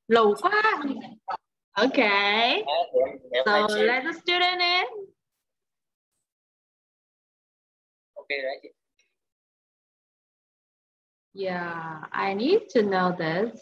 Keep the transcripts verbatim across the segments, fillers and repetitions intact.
Lâu quá. Okay. So let the student in. Okay đấy chị. Yeah, I need to know this.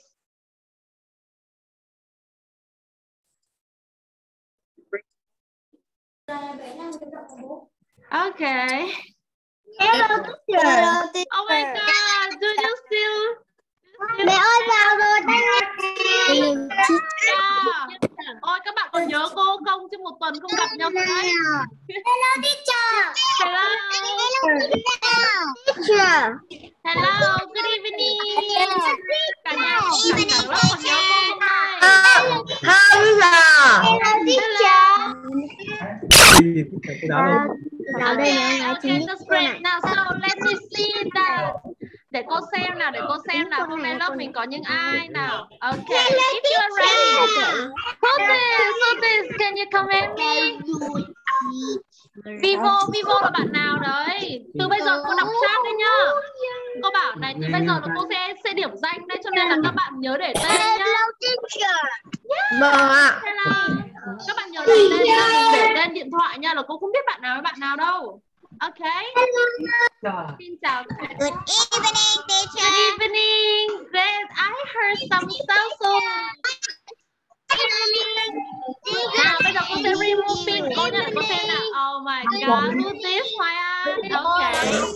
Okay. Hello teacher. Hello teacher. Oh my God, do you still? Mẹ ơi vào rồi tay nghe. Yeah. Ôi các bạn còn nhớ cô không? Chứ một tuần không gặp nhau rồi đấy. Hello teacher. Hello. Hello teacher. Hello, good evening. Cả nhà cả cả lớp còn nhớ cô không đây? Hello. Hello teacher. Vào đây Okay, okay, that's great. Now so let me see that. Để cô xem nào, để cô xem nào. Hôm nay lớp mình có những ai nào. Okay, if you are ready. Who this? Who this? Can you comment me? Vivo, Vivo là bạn nào đấy? Từ bây giờ cô đọc chat đấy nhá. Cô bảo này, từ bây giờ là cô sẽ sẽ điểm danh đấy, cho nên là các bạn nhớ để tên nhá. Hello teacher. Yeah. Hello. Các bạn nhớ để tên nhá, đừng để tên điện thoại nha, là cô không biết bạn nào với bạn nào đâu. Okay. Xin chào. Good evening teacher. Good evening. Great. I heard some sound. Nào bây giờ cô sẽ remove pin cô nha, để cô xem nào. Oh my God, who's this? Hoài An. Okay.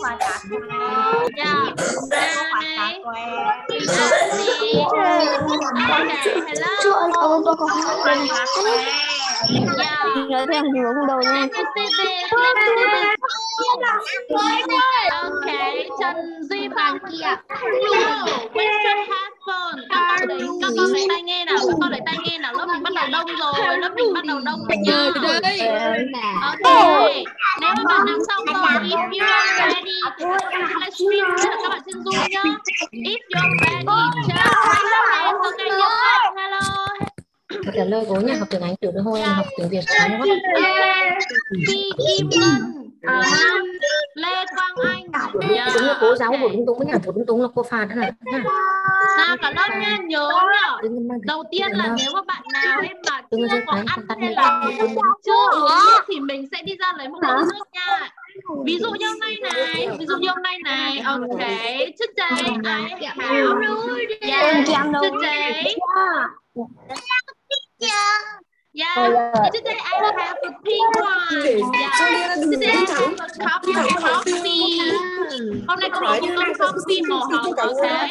Yeah. Nào này. Let's see. Okay. Hello. Yeah. Nhớ thêm hướng đầu nha. Let me see this. Let me see this. Okay. Trần Duy Phong kia. Hello. Where's your headphone? Các con lấy các con lấy tai nghe nào. Các con lấy tai nghe nào. Lớp mình bắt đầu đông rồi. Lớp mình bắt đầu đông rồi nha. Okay. Nếu mà bạn nào xong rồi, if you are ready, livestream là các bạn trên Zoom nhá. If you are ready, just raise your hand. Okay, nhớ không? Hello. Trả lời của nhà học tiếng Anh từ từ hồi học tiếng Việt sáng quá. Phi Kim Ngân, Lê Quang Anh. Yeah, đúng là cô giáo của đúng đúng với nhà của đúng đúng là cô Phan đó này. Nào cả lớp nha, nhớ nhá. Đầu tiên là nếu mà bạn nào ấy mà chưa có ăn hay là chưa uống nước thì mình sẽ đi ra lấy một cốc nước nha. Ví dụ như hôm nay này, ví dụ như hôm nay này. Okay, today I have. Yeah, today. Yeah, today I have a pink one. Yeah, today I have a cup of coffee. Hôm nay có một cốc coffee màu hồng, ok.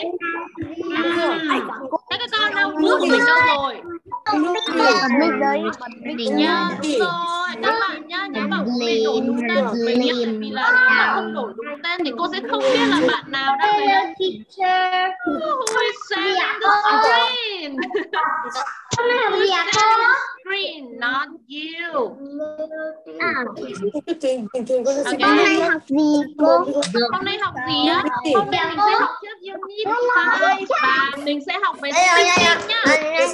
Thế các con đâu, nước của mình đâu rồi? Mình đấy. Nhá, đúng rồi. Các bạn nhá, nhớ bảo mình đổ đúng tên của mình nhá. Vì là nếu mà không đổ đúng tên thì cô sẽ không biết là bạn nào đang lấy đâu. Who is sharing the screen? Who is sharing the screen? Not you. Hôm nay học gì cô? Hôm nay học gì á? Hôm nay mình sẽ học trước unit hai và mình sẽ học về speaking nhá.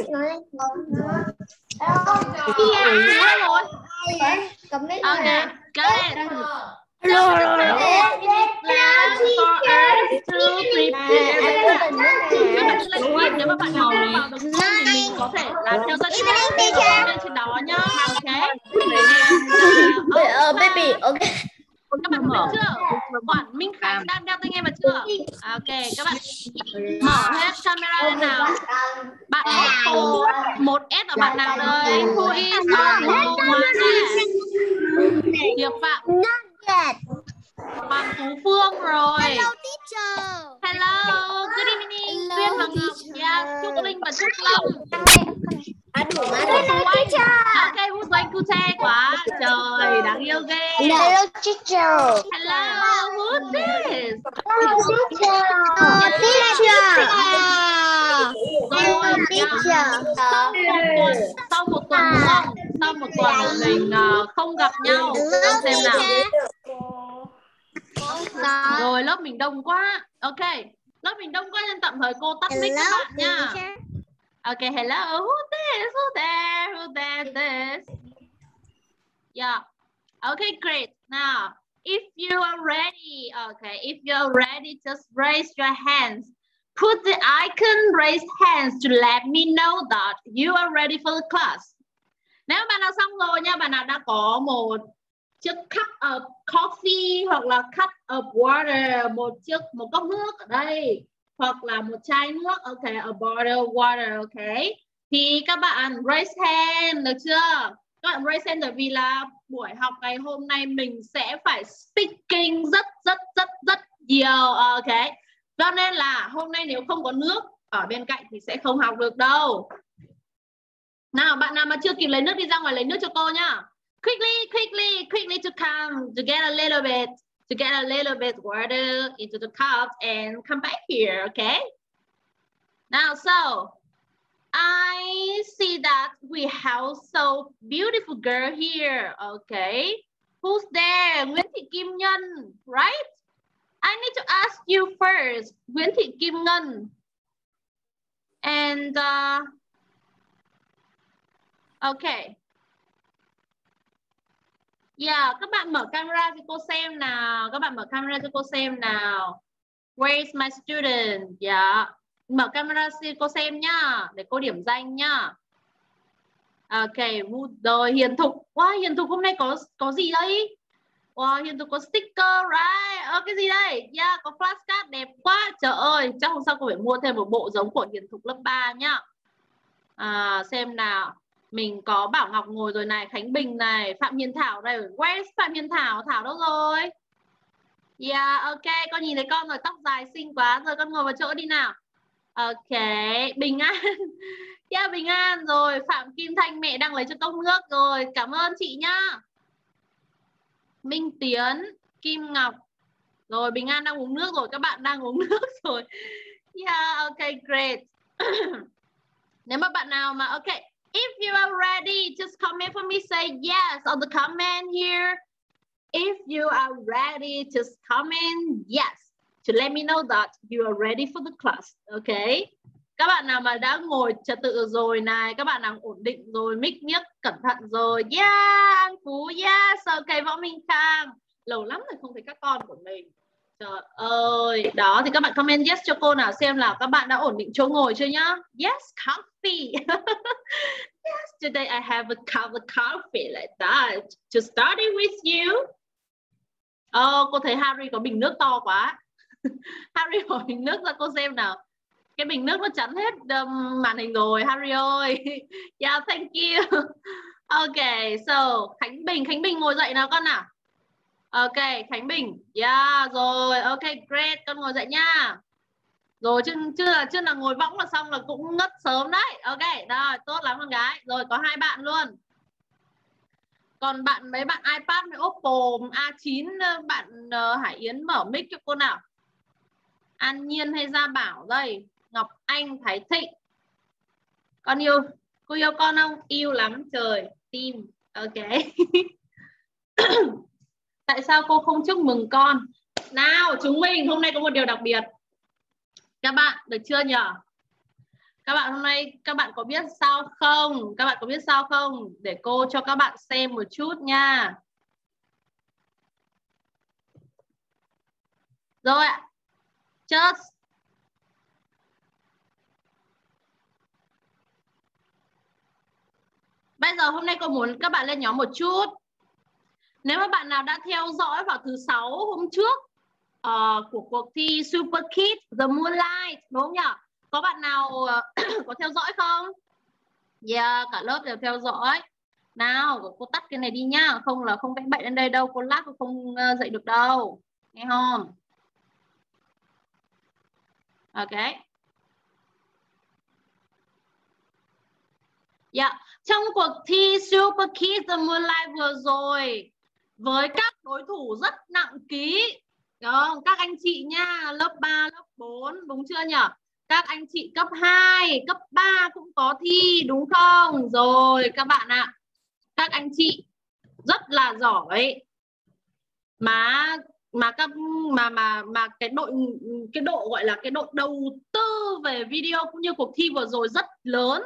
Hết rồi. Okay, got it. Hello. Last for us to prepare. Các bạn lên skip nếu mà bạn nào không vào được Zoom thì mình có thể là theo dõi chat lên trên đó nhá. Okay. Uh, baby, okay. Các bạn mở chưa? Quản Minh Khánh đang đeo tai nghe vào chưa? Ok, các bạn mở hết camera lên nào. Bạn Oppo một S ở bạn nào đây? Who is Oppo one S? Diệp Phạm. Hoàng Tú Phương rồi. Hello teacher. Hello, good evening. Duyên Hoàng Ngọc, yeah, Trúc Linh và Trúc Lâm. À, đủ mà. Ok, who's going to take quá. Trời, đáng yêu ghê. Hello teacher. Hello, who's this? Hello teacher. Teacher. Rồi, Teacher. sau một tuần, sau một tuần đúng không? Sau một tuần mình uh, không gặp nhau. Con xem nào. Rồi, lớp mình đông quá. Ok, lớp mình đông quá nên tạm thời cô tắt mic các bạn nha. Ok, hello. Who this? Who there? Who there? This? Yeah. Okay, great. Now, if you are ready, okay, if you are ready, just raise your hands. Put the icon raise hands to let me know that you are ready for the class. Nếu bạn nào xong rồi nha, bạn nào đã có một chiếc cup of coffee hoặc là cup of water, một chiếc một cốc nước ở đây, hoặc là một chai nước, ok, a bottle of water, ok. Thì các bạn raise hand, được chưa? Các bạn raise hand bởi vì là buổi học ngày hôm nay mình sẽ phải speaking rất rất rất rất nhiều, ok. Cho nên là hôm nay nếu không có nước ở bên cạnh thì sẽ không học được đâu. Nào, bạn nào mà chưa kịp lấy nước đi ra ngoài lấy nước cho cô nhá. Quickly, quickly, quickly to come to get a little bit, to get a little bit water into the cup and come back here, okay? Now, so I see that we have so beautiful girl here, okay? Who's there? Nguyễn Thị Kim Nhân, right? I need to ask you first, Nguyễn Thị Kim Ngân. And uh, okay. Yeah, các bạn mở camera cho cô xem nào. Các bạn mở camera cho cô xem nào. Where's my student? Yeah. Mở camera cho cô xem nhá, để cô điểm danh nhá. Ok, rồi Hiền Thục. Wow, Hiền Thục hôm nay có có gì đây? Wow, Hiền Thục có sticker, right? Ờ, cái gì đây? Yeah, có flashcard đẹp quá. Trời ơi, chắc hôm sau cô phải mua thêm một bộ giống của Hiền Thục lớp ba nhá. À, xem nào. Mình có Bảo Ngọc ngồi rồi này, Khánh Bình này, Phạm Hiền Thảo đây. Where's Phạm Hiền Thảo? Thảo đâu rồi? Yeah, ok, con nhìn thấy con rồi, tóc dài xinh quá. Rồi con ngồi vào chỗ đi nào. Ok, Bình An. Yeah, Bình An rồi. Phạm Kim Thanh, mẹ đang lấy cho cốc nước rồi. Cảm ơn chị nhá. Minh Tiến, Kim Ngọc. Rồi, Bình An đang uống nước rồi. Các bạn đang uống nước rồi. Yeah, ok, great. Nếu mà bạn nào mà, ok, if you are ready, just comment for me, say yes on the comment here. If you are ready, just comment yes to let me know that you are ready for the class, okay? Các bạn nào mà đã ngồi trật tự rồi này, các bạn nào ổn định rồi, mic mic cẩn thận rồi, yeah, An Phú, yes, ok, Võ Minh Khang, lâu lắm rồi không thấy các con của mình. Trời ơi, đó thì các bạn comment yes cho cô nào xem là các bạn đã ổn định chỗ ngồi chưa nhá. Yes, coffee. Yes, today I have a cup of coffee like that to study with you. Oh, cô thấy Harry có bình nước to quá. Harry bỏ bình nước ra cô xem nào. Cái bình nước nó chắn hết um, màn hình rồi, Harry ơi. Yeah, thank you. Okay, so Khánh Bình, Khánh Bình ngồi dậy nào con nào. Ok, Khánh Bình. Yeah, rồi, ok, great, con ngồi dậy nha. Rồi, chứ, chứ, là, chứ là ngồi võng là xong là cũng ngất sớm đấy. Ok, rồi, tốt lắm con gái. Rồi, có hai bạn luôn. Còn bạn mấy bạn iPad với Oppo A chín, bạn uh, Hải Yến mở mic cho cô nào. An Nhiên hay Gia Bảo đây. Ngọc Anh, Thái Thịnh. Con yêu, cô yêu con không? Yêu lắm trời. Tim. Ok. Tại sao cô không chúc mừng con? Nào, chúng mình hôm nay có một điều đặc biệt. Các bạn, được chưa nhỉ? Các bạn hôm nay, các bạn có biết sao không? Các bạn có biết sao không? Để cô cho các bạn xem một chút nha. Rồi ạ. Just. Bây giờ hôm nay cô muốn các bạn lên nhóm một chút. Nếu mà bạn nào đã theo dõi vào thứ sáu hôm trước uh, của cuộc thi Super Kids The Moonlight, đúng không nhỉ? Có bạn nào uh, có theo dõi không? Yeah, cả lớp đều theo dõi. Nào, cô tắt cái này đi nhá. Không là không vẽ bậy lên đây đâu. Cô lát cô không uh, dậy được đâu. Nghe không? Ok. Yeah. Trong cuộc thi Super Kids The Moonlight vừa rồi, với các đối thủ rất nặng ký, đó, các anh chị nha, lớp ba, lớp bốn, đúng chưa nhỉ? Các anh chị cấp hai, cấp ba cũng có thi, đúng không? Rồi các bạn ạ, à, các anh chị rất là giỏi. Mà mà các mà mà mà cái đội cái độ gọi là cái độ đầu tư về video cũng như cuộc thi vừa rồi rất lớn.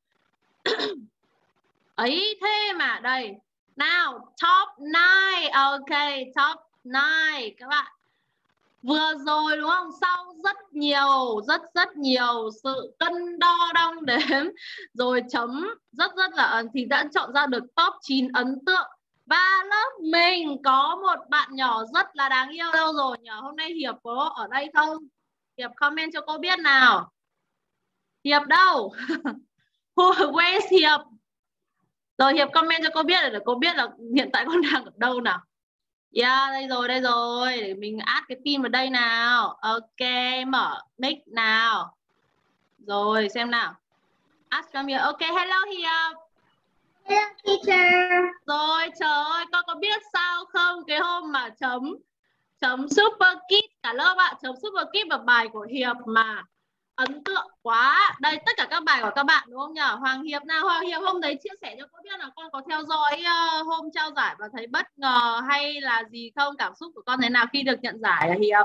Ấy thế mà đây. Nào, top nine. Ok, top nine các bạn. Vừa rồi đúng không? Sau rất nhiều, rất rất nhiều sự cân đo đong đếm rồi chấm rất rất là thì đã chọn ra được top chín ấn tượng. Và lớp mình có một bạn nhỏ rất là đáng yêu đâu rồi nhỉ? Hôm nay Hiệp có ở đây không? Hiệp comment cho cô biết nào. Hiệp đâu? Where is Hiệp? Rồi Hiệp comment cho cô biết để cô biết là hiện tại con đang ở đâu nào. Yeah, đây rồi, đây rồi. Để mình add cái pin vào đây nào. Ok, mở mic nào. Rồi, xem nào. Add come here. Ok, hello Hiệp. Hello teacher. Rồi, trời ơi, con có biết sao không? Cái hôm mà chấm chấm Super Kids cả lớp ạ. Chấm Super Kids vào bài của Hiệp mà ấn tượng quá. Đây, tất cả các bài của các bạn đúng không nhỉ? Hoàng Hiệp nào, Hoàng Hiệp hôm đấy chia sẻ cho cô biết là con có theo dõi uh, hôm trao giải và thấy bất ngờ hay là gì không? Cảm xúc của con thế nào khi được nhận giải là Hiệp?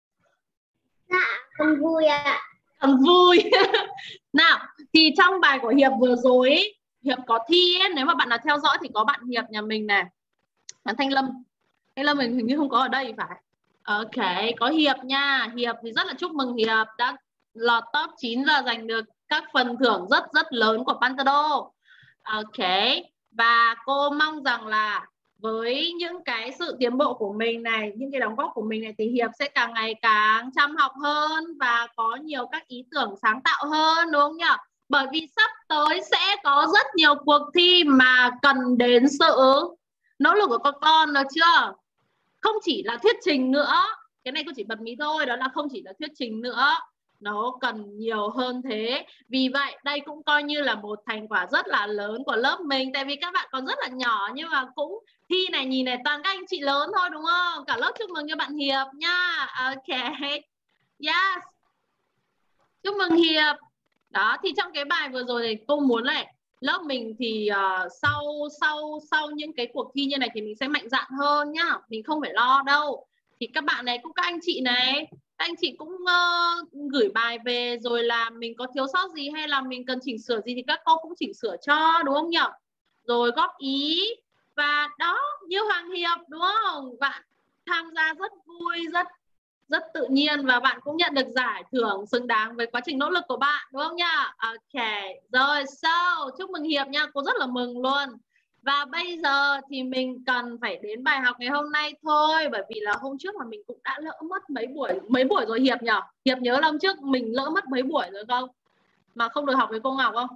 Dạ, con vui ạ. À. Con vui. Nào, thì trong bài của Hiệp vừa rồi ấy, Hiệp có thi ấy, nếu mà bạn nào theo dõi thì có bạn Hiệp nhà mình này. Bạn Thanh Lâm. Thanh Lâm mình hình như không có ở đây phải. Ok, có Hiệp nha. Hiệp thì rất là chúc mừng Hiệp đã lọt top chín và giành được các phần thưởng rất rất lớn của Pantado. Ok, và cô mong rằng là với những cái sự tiến bộ của mình này, những cái đóng góp của mình này thì Hiệp sẽ càng ngày càng chăm học hơn và có nhiều các ý tưởng sáng tạo hơn đúng không nhỉ? Bởi vì sắp tới sẽ có rất nhiều cuộc thi mà cần đến sự nỗ lực của các con được chưa? Không chỉ là thuyết trình nữa, cái này cô chỉ bật mí thôi, đó là không chỉ là thuyết trình nữa, nó cần nhiều hơn thế. Vì vậy đây cũng coi như là một thành quả rất là lớn của lớp mình, tại vì các bạn còn rất là nhỏ nhưng mà cũng thi này nhìn này toàn các anh chị lớn thôi đúng không? Cả lớp chúc mừng cho bạn Hiệp nha. Ok, yes, chúc mừng Hiệp. Đó, thì trong cái bài vừa rồi thì cô muốn này, lớp mình thì uh, sau sau sau những cái cuộc thi như này thì mình sẽ mạnh dạn hơn nhá, mình không phải lo đâu. Thì các bạn này cũng các anh chị này, các anh chị cũng uh, gửi bài về rồi là mình có thiếu sót gì hay là mình cần chỉnh sửa gì thì các cô cũng chỉnh sửa cho đúng không nhỉ? Rồi góp ý và đó, như Hoàng Hiệp đúng không? Bạn tham gia rất vui, rất rất tự nhiên và bạn cũng nhận được giải thưởng xứng đáng với quá trình nỗ lực của bạn đúng không nhá? Ok, rồi so chúc mừng Hiệp nha, cô rất là mừng luôn. Và bây giờ thì mình cần phải đến bài học ngày hôm nay thôi, bởi vì là hôm trước mà mình cũng đã lỡ mất mấy buổi mấy buổi rồi Hiệp nhỉ? Hiệp nhớ là hôm trước mình lỡ mất mấy buổi rồi không? Mà không được học với cô Ngọc không?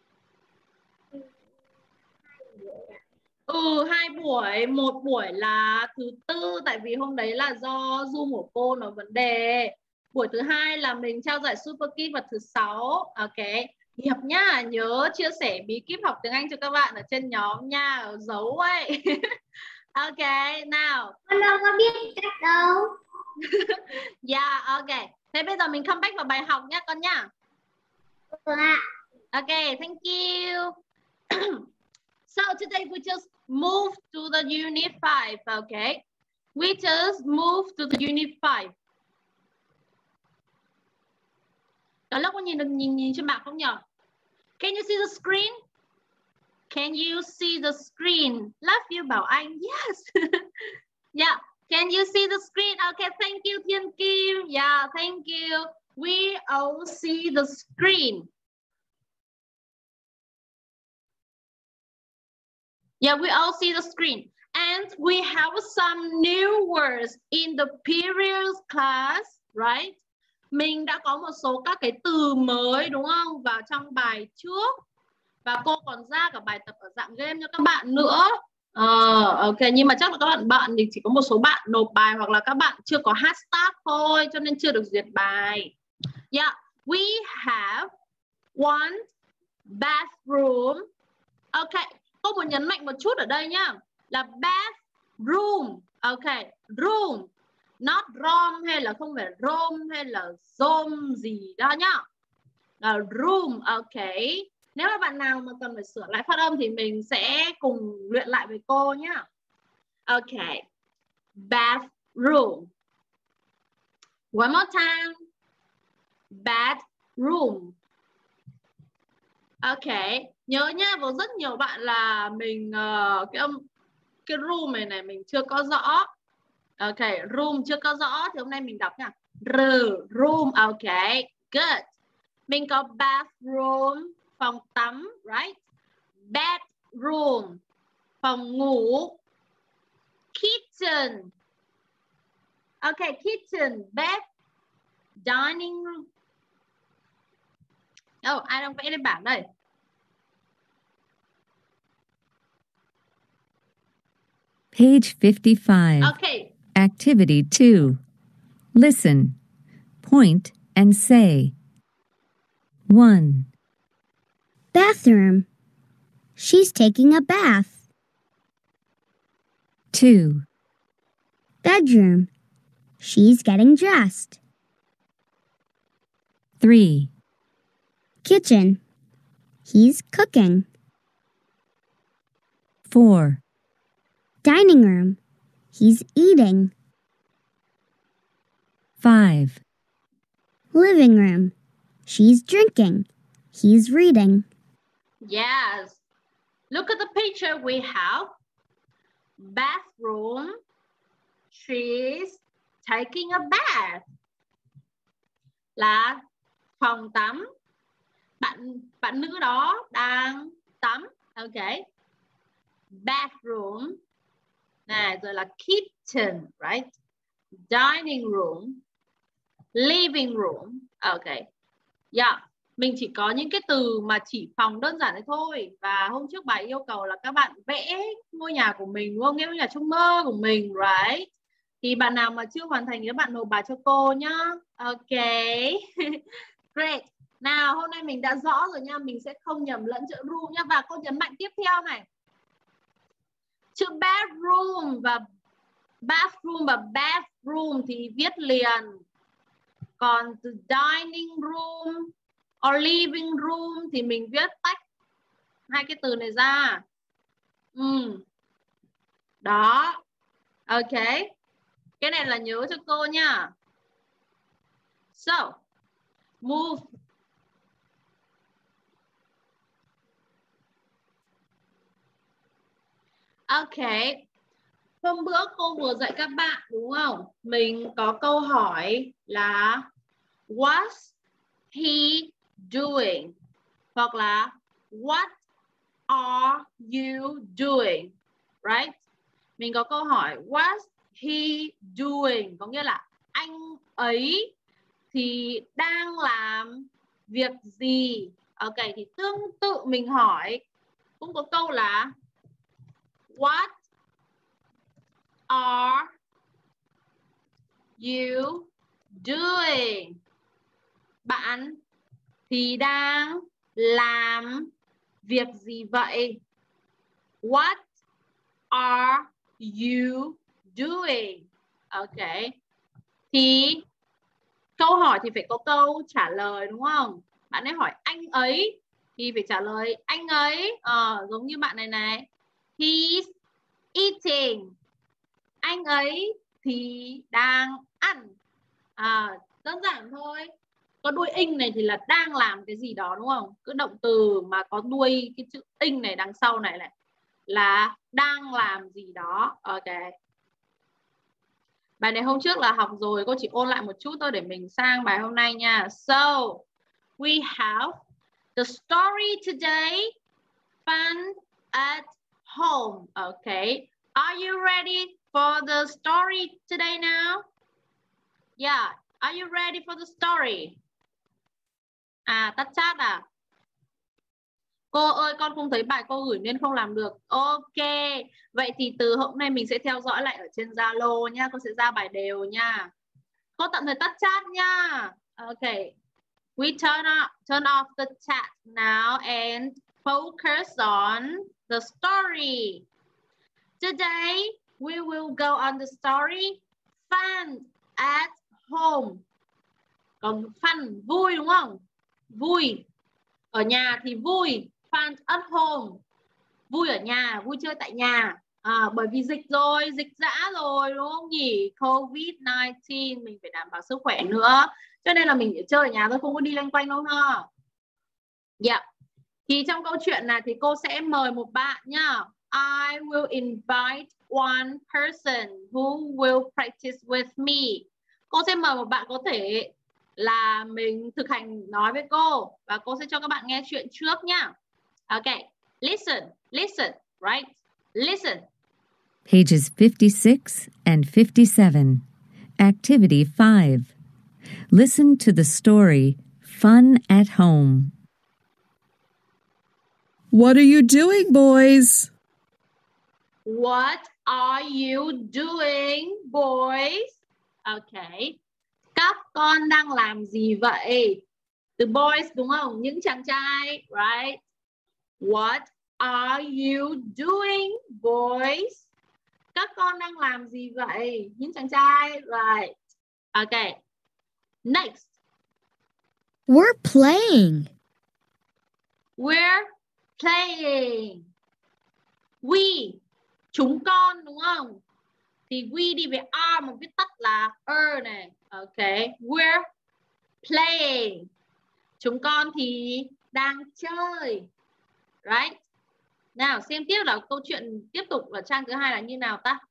Ừ, hai buổi, một buổi là thứ tư tại vì hôm đấy là do Zoom của cô nó vấn đề. Buổi thứ hai là mình trao giải Super Kids vào thứ sáu. Ok, Hiệp nhá, nhớ chia sẻ bí kíp học tiếng Anh cho các bạn ở trên nhóm nha, ở dấu ấy. Ok, nào. Con đâu có biết cách đâu. Yeah, ok. Thế bây giờ mình come back vào bài học nhá con nhá. Được ạ. Ok, thank you. So today we just move to the unit five, okay? We just move to the unit five. Cả lớp có nhìn được nhìn nhìn trên bảng không nhỉ? Can you see the screen? Can you see the screen? Love you Bảo Anh. Yes. Yeah. Can you see the screen? Okay, thank you Thiên Kim. Yeah, thank you. We all see the screen. Yeah, we all see the screen. And we have some new words in the previous class, right? Mình đã có một số các cái từ mới đúng không? Vào trong bài trước. Và cô còn ra cả bài tập ở dạng game cho các bạn nữa. Ờ, ok, nhưng mà chắc là các bạn bạn thì chỉ có một số bạn nộp bài hoặc là các bạn chưa có hashtag thôi, cho nên chưa được duyệt bài. Yeah, we have one bathroom. Ok, cô muốn nhấn mạnh một chút ở đây nhá, là bathroom. Ok, room, not rom hay là không phải rom hay là zoom gì đó nhá. Là room, ok. Nếu mà bạn nào mà cần phải sửa lại phát âm thì mình sẽ cùng luyện lại với cô nhá. Ok, bathroom. One more time. Bathroom. Ok, nhớ nhá, có rất nhiều bạn là mình uh, cái âm cái room này này mình chưa có rõ. Ok, room chưa có rõ thì hôm nay mình đọc nha. R, room, ok, good. Mình có bathroom, phòng tắm, right? Bedroom, phòng ngủ. Kitchen, ok, kitchen, bed, dining room. Oh, ai đang vẽ lên bảng đây? Page fifty-five. Okay. Activity two. Listen, point, and say. one. Bathroom. She's taking a bath. two. Bedroom. She's getting dressed. three. Kitchen. He's cooking. four. Dining room. He's eating. five. Living room. She's drinking. He's reading. Yes. Look at the picture we have. Bathroom. She's taking a bath. Là phòng tắm. Bạn bạn nữ đó đang tắm. Ok. Bathroom. Này, rồi là kitchen, right? Dining room. Living room. Ok. Yeah. Mình chỉ có những cái từ mà chỉ phòng đơn giản đấy thôi. Và hôm trước bài yêu cầu là các bạn vẽ ngôi nhà của mình, đúng không? Ngôi nhà trong mơ của mình, right? Thì bạn nào mà chưa hoàn thành thì các bạn nộp bài cho cô nhá. Ok. Great. Nào, hôm nay mình đã rõ rồi nha. Mình sẽ không nhầm lẫn chữ room nhá. Và cô nhấn mạnh tiếp theo này. Chữ bedroom và bathroom và bathroom thì viết liền. Còn từ dining room or living room thì mình viết tách hai cái từ này ra. Ừ. Đó. Ok. Cái này là nhớ cho cô nha. So, move. Ok. Hôm bữa cô vừa dạy các bạn đúng không? Mình có câu hỏi là what's he doing? Hoặc là what are you doing? Right? Mình có câu hỏi what's he doing? Có nghĩa là anh ấy thì đang làm việc gì? Ok, thì tương tự mình hỏi cũng có câu là what are you doing? Bạn thì đang làm việc gì vậy? What are you doing? Ok. Thì câu hỏi thì phải có câu trả lời đúng không? Bạn ấy hỏi anh ấy thì phải trả lời anh ấy. Ờ, giống như bạn này này. He's eating. Anh ấy thì đang ăn. À, đơn giản thôi. Có đuôi ing này thì là đang làm cái gì đó đúng không? Cứ động từ mà có đuôi cái chữ ing này đằng sau này này là đang làm gì đó. Ok. Bài này hôm trước là học rồi, cô chỉ ôn lại một chút thôi để mình sang bài hôm nay nha. So, we have the story today, fun at home. Okay. Are you ready for the story today now? Yeah. Are you ready for the story? À, tắt chat à? Cô ơi, con không thấy bài cô gửi nên không làm được. Ok. Vậy thì từ hôm nay mình sẽ theo dõi lại ở trên Zalo nha. Cô sẽ ra bài đều nha. Cô tạm thời tắt chat nha. Ok. We turn off, turn off the chat now and focus on the story. Today, we will go on the story fun at home. Còn fun, vui đúng không? Vui. Ở nhà thì vui. Fun at home. Vui ở nhà, vui chơi tại nhà. À, bởi vì dịch rồi, dịch dã rồi đúng không nhỉ? covid nineteen mình phải đảm bảo sức khỏe nữa. Cho nên là mình phải chơi ở nhà thôi, không có đi loanh quanh đâu ha. Dạ. Yeah. Thì trong câu chuyện này thì cô sẽ mời một bạn nhá. I will invite one person who will practice with me. Cô sẽ mời một bạn có thể là mình thực hành nói với cô. Và cô sẽ cho các bạn nghe chuyện trước nhá. Okay, listen, listen, right? Listen. Pages fifty-six and fifty-seven. Activity five. Listen to the story, Fun at Home. What are you doing, boys? What are you doing, boys? Okay. Các con đang làm gì vậy? The boys đúng không? Những chàng trai, right? What are you doing, boys? Các con đang làm gì vậy? Những chàng trai, right? Okay. Next. We're playing. We're playing. We, chúng con đúng không? Thì we đi về are mà viết tắt là er này. Okay. We're playing. Chúng con thì đang chơi. Right? Nào xem tiếp là câu chuyện tiếp tục ở trang thứ hai là như nào ta?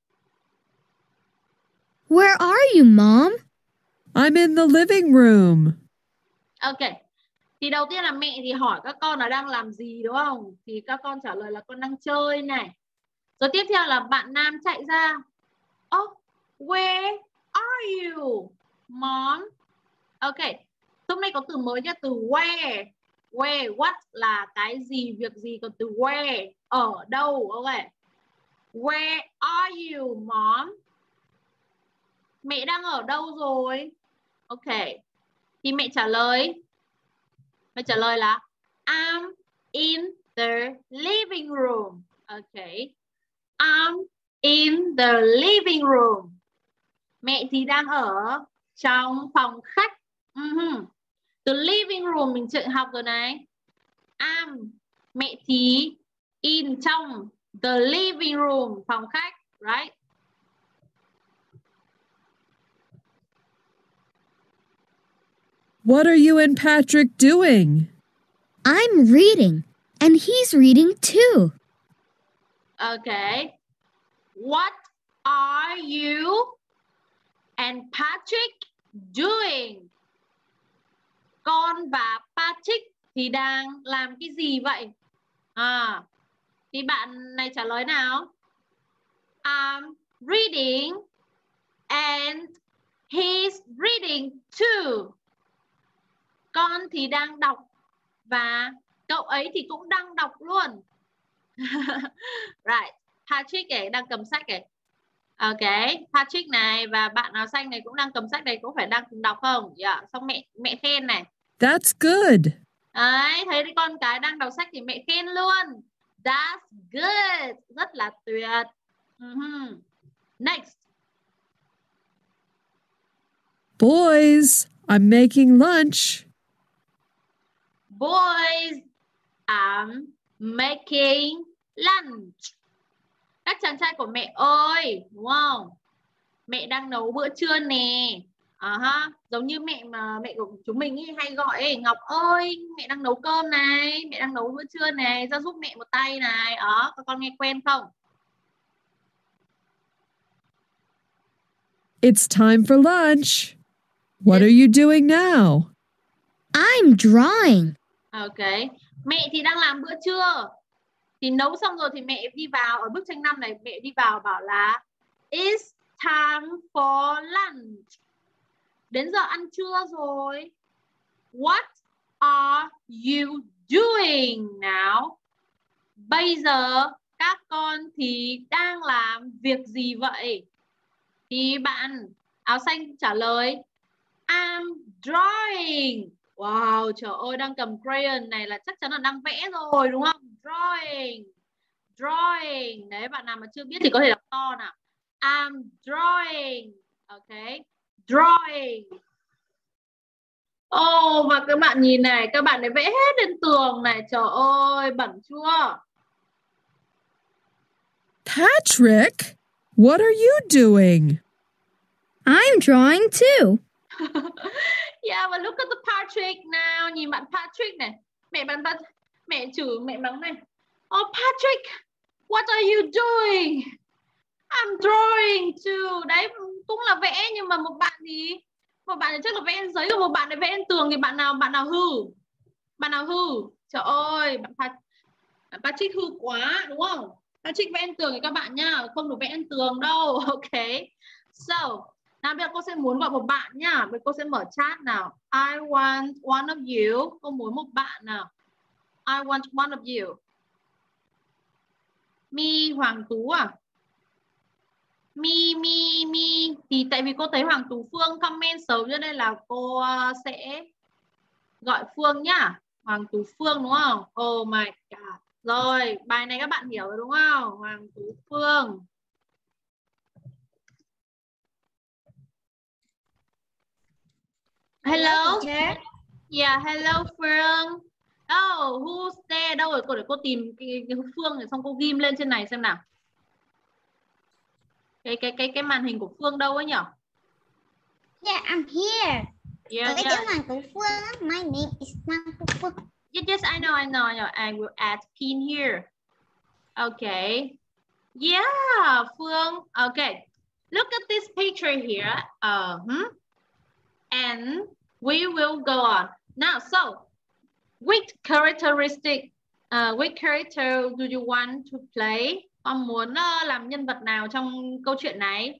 Where are you, Mom? I'm in the living room. Ok. Thì đầu tiên là mẹ thì hỏi các con là đang làm gì đúng không? Thì các con trả lời là con đang chơi này. Rồi tiếp theo là bạn nam chạy ra. Oh, where are you, Mom? Ok. Hôm nay có từ mới nha, từ where. Where, what là cái gì, việc gì, còn từ where, ở đâu, ok. Where are you, Mom? Mẹ đang ở đâu rồi? Ok. Thì mẹ trả lời, mẹ trả lời là I'm in the living room. Ok. I'm in the living room. Mẹ thì đang ở trong phòng khách. Uh-huh. The living room mình chưa học rồi này. I'm, mẹ thì in trong the living room, phòng khách, right? What are you and Patrick doing? I'm reading, and he's reading too. Okay. What are you and Patrick doing? Con và Patrick thì đang làm cái gì vậy? À, thì bạn này trả lời nào? I'm reading and he's reading too. Con thì đang đọc và cậu ấy thì cũng đang đọc luôn. Right. Patrick ấy đang cầm sách ấy. Ok, Patrick này và bạn áo xanh này cũng đang cầm sách này, cũng phải đang cùng đọc không? Dạ, yeah. Xong mẹ mẹ khen này. That's good. Đấy, thấy con cái đang đọc sách thì mẹ khen luôn. That's good. Rất là tuyệt. Uh-huh. Next. Boys, I'm making lunch. Boys, I'm making lunch. Các chàng trai của mẹ ơi, đúng không? Mẹ đang nấu bữa trưa nè. À ha, giống như mẹ mà mẹ của chúng mình ý, hay gọi ấy, Ngọc ơi, mẹ đang nấu cơm này, mẹ đang nấu bữa trưa này, ra giúp mẹ một tay này. Đó, các con nghe quen không? It's time for lunch. What are you doing now? I'm drawing. Ok, mẹ thì đang làm bữa trưa. Thì nấu xong rồi thì mẹ đi vào, ở bức tranh năm này mẹ đi vào bảo là it's time for lunch. Đến giờ ăn trưa rồi. What are you doing now? Bây giờ các con thì đang làm việc gì vậy? Thì bạn áo xanh trả lời I'm drawing. Wow, trời ơi, đang cầm crayon này là chắc chắn là đang vẽ rồi đúng không? Drawing. Drawing. Đấy, bạn nào mà chưa biết thì có thể đọc to nào. I'm drawing. Ok. Drawing. Oh, và các bạn nhìn này, các bạn ấy vẽ hết lên tường này. Trời ơi, bẩn chưa? Patrick, what are you doing? I'm drawing too. Yeah, but look at the Patrick now. Nhìn bạn Patrick này. Mẹ bạn mẹ chửi mẹ mắng này. Oh, Patrick, what are you doing? I'm drawing too. Đấy cũng là vẽ nhưng mà một bạn thì một bạn thì chắc là vẽ trên giấy, còn một bạn lại vẽ trên tường thì bạn nào bạn nào hư? Bạn nào hư? Trời ơi, bạn Pat, bạn Patrick hư quá đúng không? Patrick vẽ trên tường thì các bạn nhá, không được vẽ trên tường đâu. Ok. So, nào bây giờ cô sẽ muốn gọi một bạn nhá. Bây giờ cô sẽ mở chat nào. I want one of you. Cô muốn một bạn nào. I want one of you. Mi Hoàng Tú à? Mi Mi Mi thì tại vì cô thấy Hoàng Tú Phương comment sớm cho nên là cô sẽ gọi Phương nhá. Hoàng Tú Phương đúng không? Oh my god. Rồi, bài này các bạn hiểu rồi đúng không? Hoàng Tú Phương. Hello. Yeah, hello Phương. Oh, who's there? Đâu rồi cô, để cô tìm cái, cái Phương này xong cô ghim lên trên này xem nào. Cái cái cái cái màn hình của Phương đâu ấy nhỉ? Yeah, I'm here. Yeah, Cái yeah. chữ Hoàng Tú Phương. My name is Hoàng Tú Phương. Yes, yes, I know, I know, I know. I will add pin here. Okay. Yeah, Phương. Okay. Look at this picture here. Uh -huh. And we will go on. Now, so, which characteristic, uh, which character do you want to play? Con muốn uh, làm nhân vật nào trong câu chuyện này?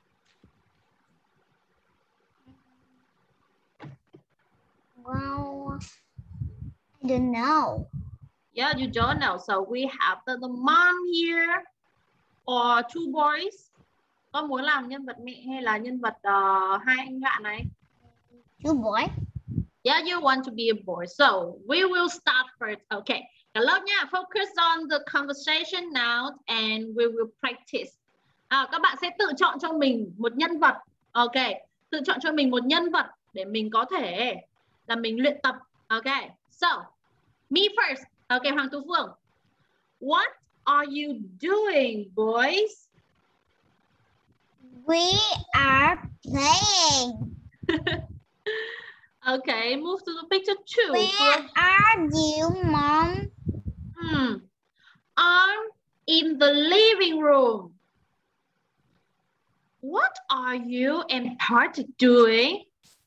Well, I don't know. Yeah, you don't know. So we have the, the mom here or two boys. Con muốn làm nhân vật mẹ hay là nhân vật uh, hai anh bạn này? Two boy. Yeah, you want to be a boy. So we will start first. Okay. Cả lớp nha. Focus on the conversation now and we will practice. À, các bạn sẽ tự chọn cho mình một nhân vật. Ok. Tự chọn cho mình một nhân vật để mình có thể là mình luyện tập. Ok. So, me first. Ok, Hoàng Tú Phương. What are you doing, boys? We are playing. Okay, move to the picture two. Where are you, Mom? Hmm. I'm in the living room. What are you and Patrick doing?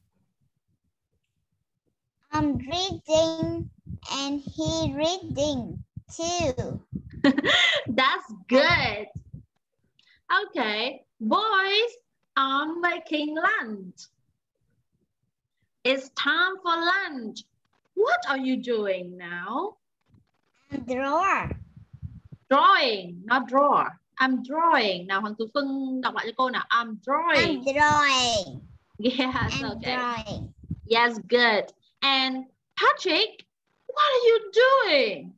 I'm reading and he reading too. That's good. Okay, boys, I'm making lunch. It's time for lunch. What are you doing now? I'm drawer. Drawing, not drawer. I'm drawing. Nào Hoàng Tú Phương đọc lại cho cô nào. I'm drawing. I'm drawing. Yes, I'm okay. drawing. Yes, good. And Patrick, what are you doing?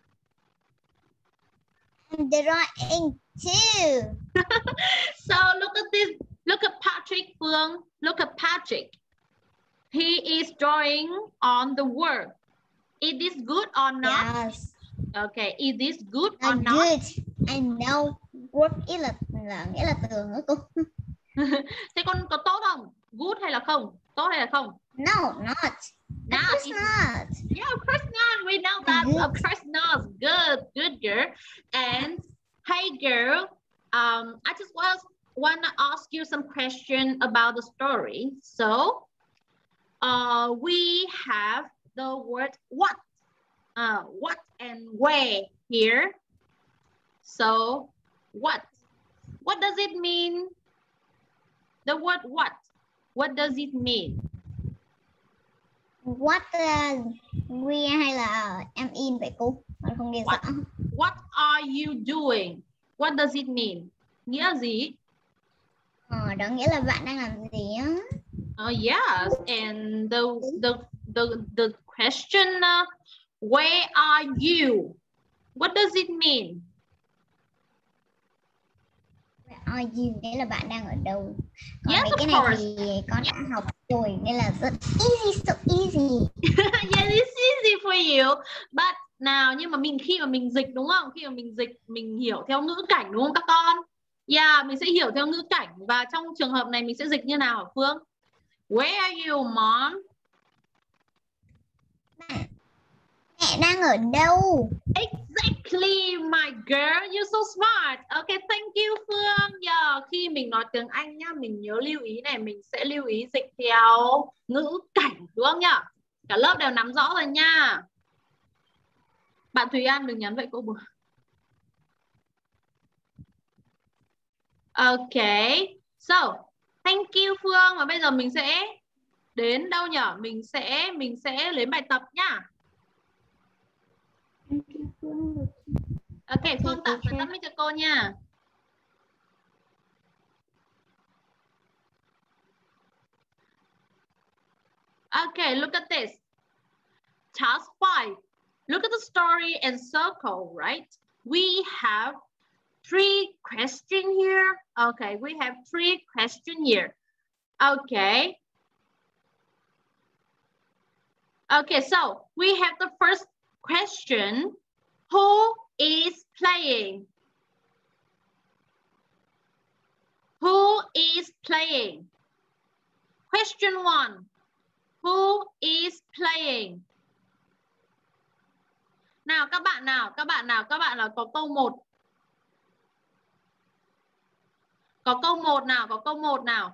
I'm drawing too. So look at this. Look at Patrick, Phương. Look at Patrick. He is drawing on the word. Is this good or not? Yes. Okay, is this good or I'm not? good. I know. Word ý là, là nghĩa là tường đó cô. Thế con có tốt không? Good hay là không? Tốt hay là không? No, not. Not. Of course not. Yeah, of course not. We know that. Good. Of course not. Good, good girl. And hey, girl. Um, I just was want to ask you some question about the story. So, uh, we have the word what, uh, what and where here. So, what? What does it mean? The word what? What does it mean? What uh, we hay là em in vậy cô? Con không nghe What? rõ. What are you doing? What does it mean? Nghĩa gì? Ờ, đó nghĩa là bạn đang làm gì á? Oh yes, and the the the the question, uh, where are you? What does it mean? Where are you? Nghĩa là bạn đang ở đâu? Còn Yes, mấy of cái này course. thì con đã học rồi nên là rất easy, so easy. Yes, it's easy for you. But nào, nhưng mà mình khi mà mình dịch đúng không? Khi mà mình dịch mình hiểu theo ngữ cảnh đúng không các con? Yeah, mình sẽ hiểu theo ngữ cảnh và trong trường hợp này mình sẽ dịch như nào hả Phương? Where are you, mom? Bạn, mẹ đang ở đâu? Exactly, my girl, you're so smart. Okay, thank you Phương. Giờ khi mình nói tiếng Anh nhá, mình nhớ lưu ý này, mình sẽ lưu ý dịch theo ngữ cảnh, đúng không nhá? Cả lớp đều nắm rõ rồi nha. Bạn Thùy An đừng nhắn vậy cô Bùi. Okay, so thank you Phương. Và bây giờ mình sẽ đến đâu nhỉ? Mình sẽ mình sẽ lấy bài tập nhá. Ok, Phương tạm thời tắt mic cho cô nha. Okay, look at this. Task five. Look at the story and circle, right? We have three questions here. Okay, we have three questions here. Okay. Okay, so we have the first question. Who is playing? Who is playing? Question one. Who is playing? Nào các bạn nào, các bạn nào, các bạn nào có câu một. Có câu một nào, có câu một nào.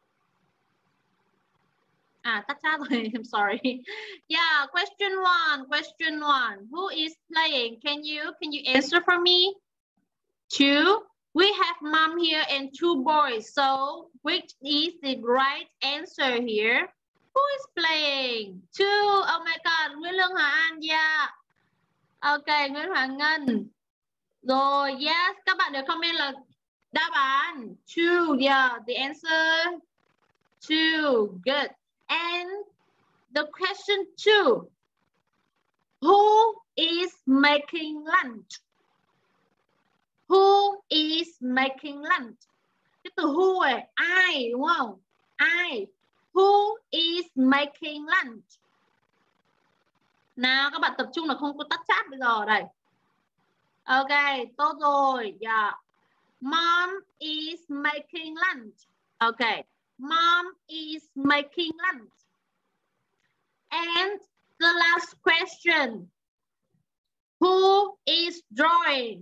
À, tắt chat rồi, I'm sorry. Yeah, question one, question one. Who is playing? Can you, can you answer for me? Two. We have mom here and two boys. So, which is the right answer here? Who is playing? Two. Oh my God, Nguyễn Lương Hà An, yeah. Ok, Nguyễn Hoàng Ngân. Rồi, yes, các bạn đều comment là đáp án. Two, yeah, the answer. Two, good. And the question two. Who is making lunch? Who is making lunch? Cái từ who ấy, ai đúng không? Ai? Who is making lunch? Nào các bạn tập trung là không có tắt chat bây giờ đây. Ok, tốt rồi. Yeah. Mom is making lunch. Ok. Mom is making lunch. And the last question. Who is drawing?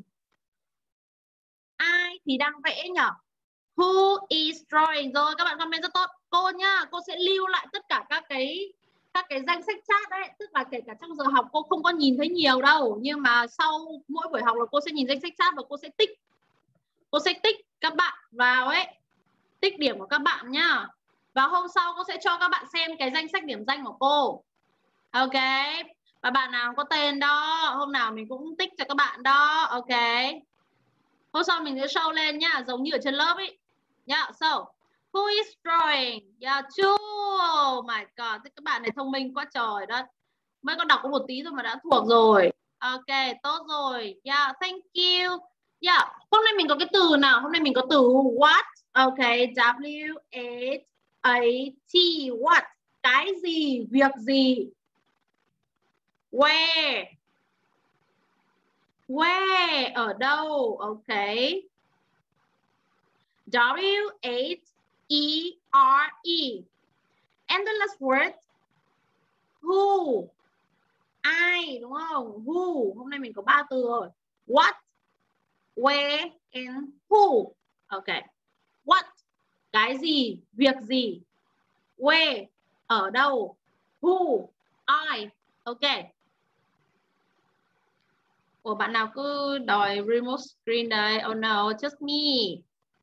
Ai thì đang vẽ nhỉ? Who is drawing? Rồi các bạn comment rất tốt. Cô nhá, cô sẽ lưu lại tất cả các cái các cái danh sách chat đấy, tức là kể cả trong giờ học cô không có nhìn thấy nhiều đâu, nhưng mà sau mỗi buổi học là cô sẽ nhìn danh sách chat và cô sẽ tích cô sẽ tích các bạn vào ấy, tích điểm của các bạn nhá. Và hôm sau cô sẽ cho các bạn xem cái danh sách điểm danh của cô. Ok. Và bạn nào có tên đó, hôm nào mình cũng tích cho các bạn đó. Ok. Hôm sau mình sẽ show lên nhá, giống như ở trên lớp ấy. Yeah, so who is drawing? Yeah, two. Oh my God, các bạn này thông minh quá trời đó. Mới có đọc có một tí thôi mà đã thuộc rồi. Ok, tốt rồi. Yeah, thank you. Yeah, hôm nay mình có cái từ nào? Hôm nay mình có từ what. Ok, W H A T. What? Cái gì? Việc gì? Where? Where? Ở đâu? Ok. W H E R E. And the last word. Who? Ai, đúng không? Who. Hôm nay mình có ba từ rồi. What, where, and who. Ok. What? Cái gì? Việc gì? Where? Ở đâu? Who? Ai. Ok. Ủa bạn nào cứ đòi remote screen đây? Oh no, just me.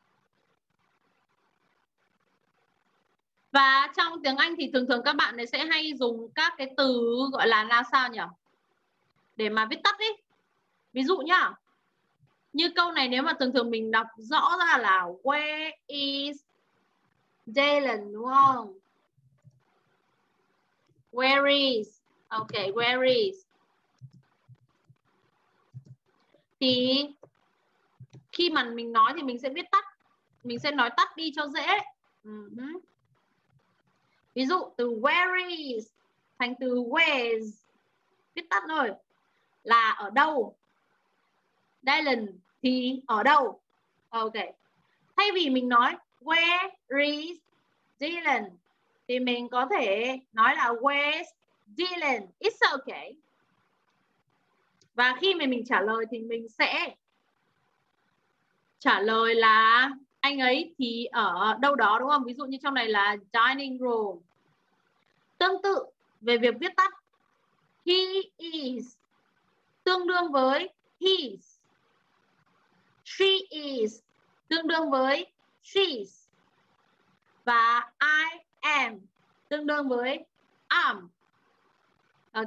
Và trong tiếng Anh thì thường thường các bạn ấy sẽ hay dùng các cái từ gọi là là sao nhỉ? Để mà viết tắt ý. Ví dụ nhá. Như câu này nếu mà thường thường mình đọc rõ ra là where is Dylan, đúng không? Where is? Ok, where is? Thì khi mà mình nói thì mình sẽ viết tắt. Mình sẽ nói tắt đi cho dễ. Uh-huh. Ví dụ từ where is thành từ where's. Viết tắt thôi. Là ở đâu. Dylan thì ở đâu. Ok. Thay vì mình nói where is Dylan thì mình có thể nói là where's Dylan. It's okay. Và khi mà mình trả lời thì mình sẽ trả lời là anh ấy thì ở đâu đó, đúng không? Ví dụ như trong này là dining room. Tương tự về việc viết tắt, he is tương đương với his, she is tương đương với she's, và I am tương đương với am. Ok.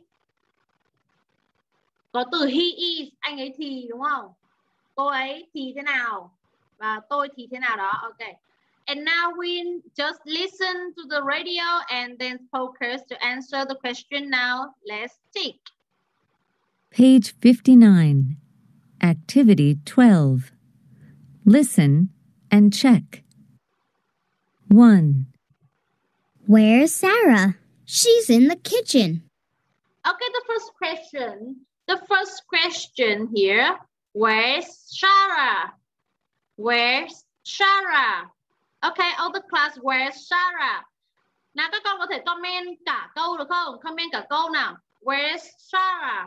Có từ he is, anh ấy thì, đúng không? Cô ấy thì thế nào và tôi thì thế nào đó. Ok. And now we just listen to the radio and then focus to answer the question now. Let's take. Page fifty-nine. Activity twelve. Listen and check. one. Where's Sarah? She's in the kitchen. Okay, the first question. The first question here. Where's Sarah? Where's Sarah? Okay, all the class, where's Sarah? Nào các con có thể comment cả câu được không? Comment cả câu nào. Where's Sarah?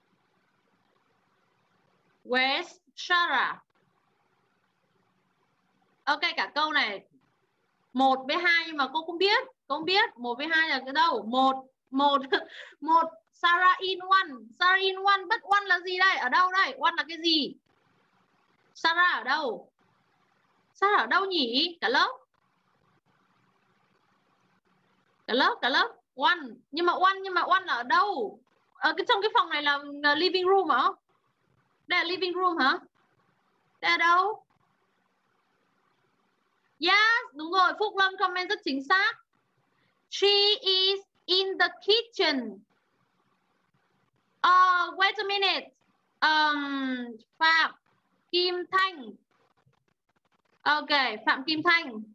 Where's Sarah? Ok, cả câu này. Một với hai nhưng mà cô không biết. Cô không biết. Một với hai là cái đâu? Một. Một. Một. Sarah in one. Sarah in one. But one là gì đây? Ở đâu đây? One là cái gì? Sarah ở đâu? Sarah ở đâu nhỉ? Cả lớp. Cả lớp, cả lớp. One. Nhưng mà one, nhưng mà one là ở đâu? Ở cái trong cái phòng này là, là living room hả? Đây là living room hả? Đây là đâu? Yes, đúng rồi. Phúc Lâm comment rất chính xác. She is in the kitchen. Uh, wait a minute. Um, Phạm Kim Thanh. Ok, Phạm Kim Thanh.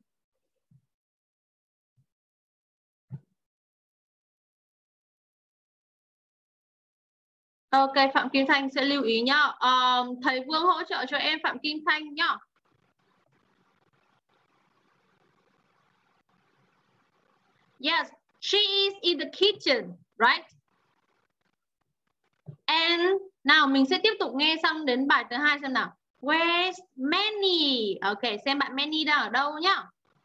Ok, Phạm Kim Thanh sẽ lưu ý nhá. Um, thầy Vương hỗ trợ cho em Phạm Kim Thanh nhá. Yes, she is in the kitchen, right? And nào mình sẽ tiếp tục nghe xong đến bài thứ hai xem nào. Where's Manny? Ok, xem bạn Manny đang ở đâu nhá.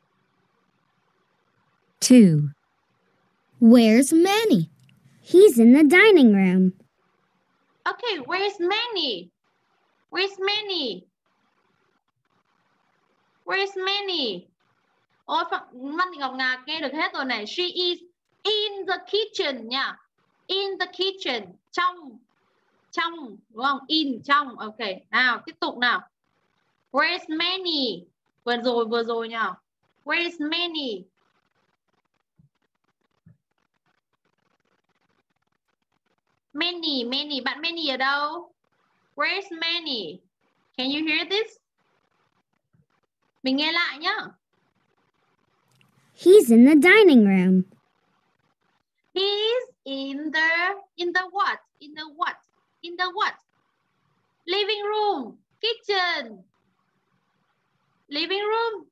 two. Where's Manny? He's in the dining room. Okay, where's Manny? Where's Manny? Where's Manny? Ôi, Văn Thị Ngọc Ngà nghe được hết rồi này. She is in the kitchen nha. In the kitchen. Trong. Trong. Đúng không? In. Trong. Ok. Nào, tiếp tục nào. Where's Manny? Vừa rồi, vừa rồi nha. Where's Manny? Manny, Manny. Bạn Manny ở đâu? Where's Manny? Can you hear this? Mình nghe lại nhá. He's in the dining room. He's in the in the what? In the what? In the what? Living room, kitchen. Living room.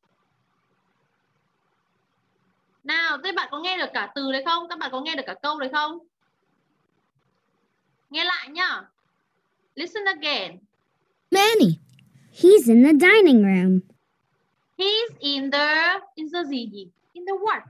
Nào, các bạn có nghe được cả từ đấy không? Các bạn có nghe được cả câu đấy không? Nghe lại nhá. Listen again. Manny. He's in the dining room. He's in the in the gì gì? In the what?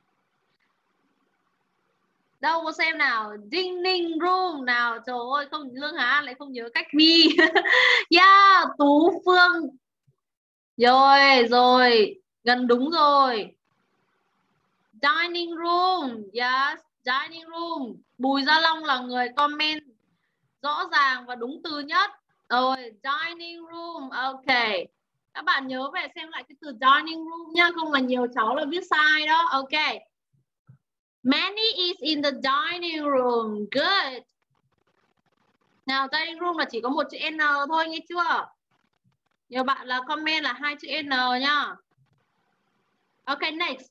Đâu có xem nào. Dining room nào. Trời ơi, không, Lương Hà An lại không nhớ cách ghi. Yeah, Tú Phương. Rồi, rồi. Gần đúng rồi. Dining room. Yes, dining room. Bùi Gia Long là người comment rõ ràng và đúng từ nhất. Rồi, dining room. Ok. Các bạn nhớ về xem lại cái từ dining room nha. Không là nhiều cháu là viết sai đó. Ok. Manny is in the dining room. Good. Nào, dining room là chỉ có một chữ N thôi, nghe chưa? Nhiều bạn là comment là hai chữ N nha. Ok, next.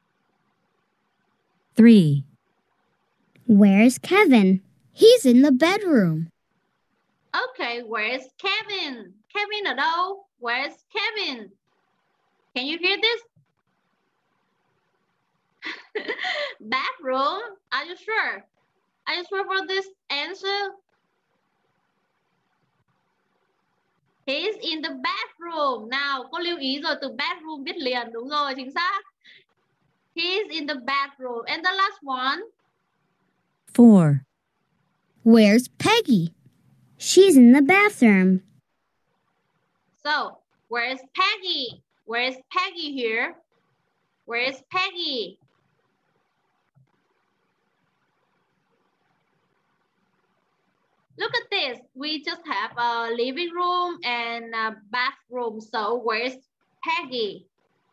three. Where's Kevin? He's in the bedroom. Okay, where's Kevin? Kevin ở đâu? Where's Kevin? Can you hear this? Bathroom? Are you sure? Are you sure for this answer? He's in the bathroom. Nào, cô lưu ý rồi, từ bathroom biết liền. Đúng rồi, chính xác. He's in the bathroom. And the last one. four, Where's Peggy? She's in the bathroom. So, where is Peggy? Where is Peggy here? Where is Peggy? Look at this. We just have a living room and a bathroom. So, where is Peggy?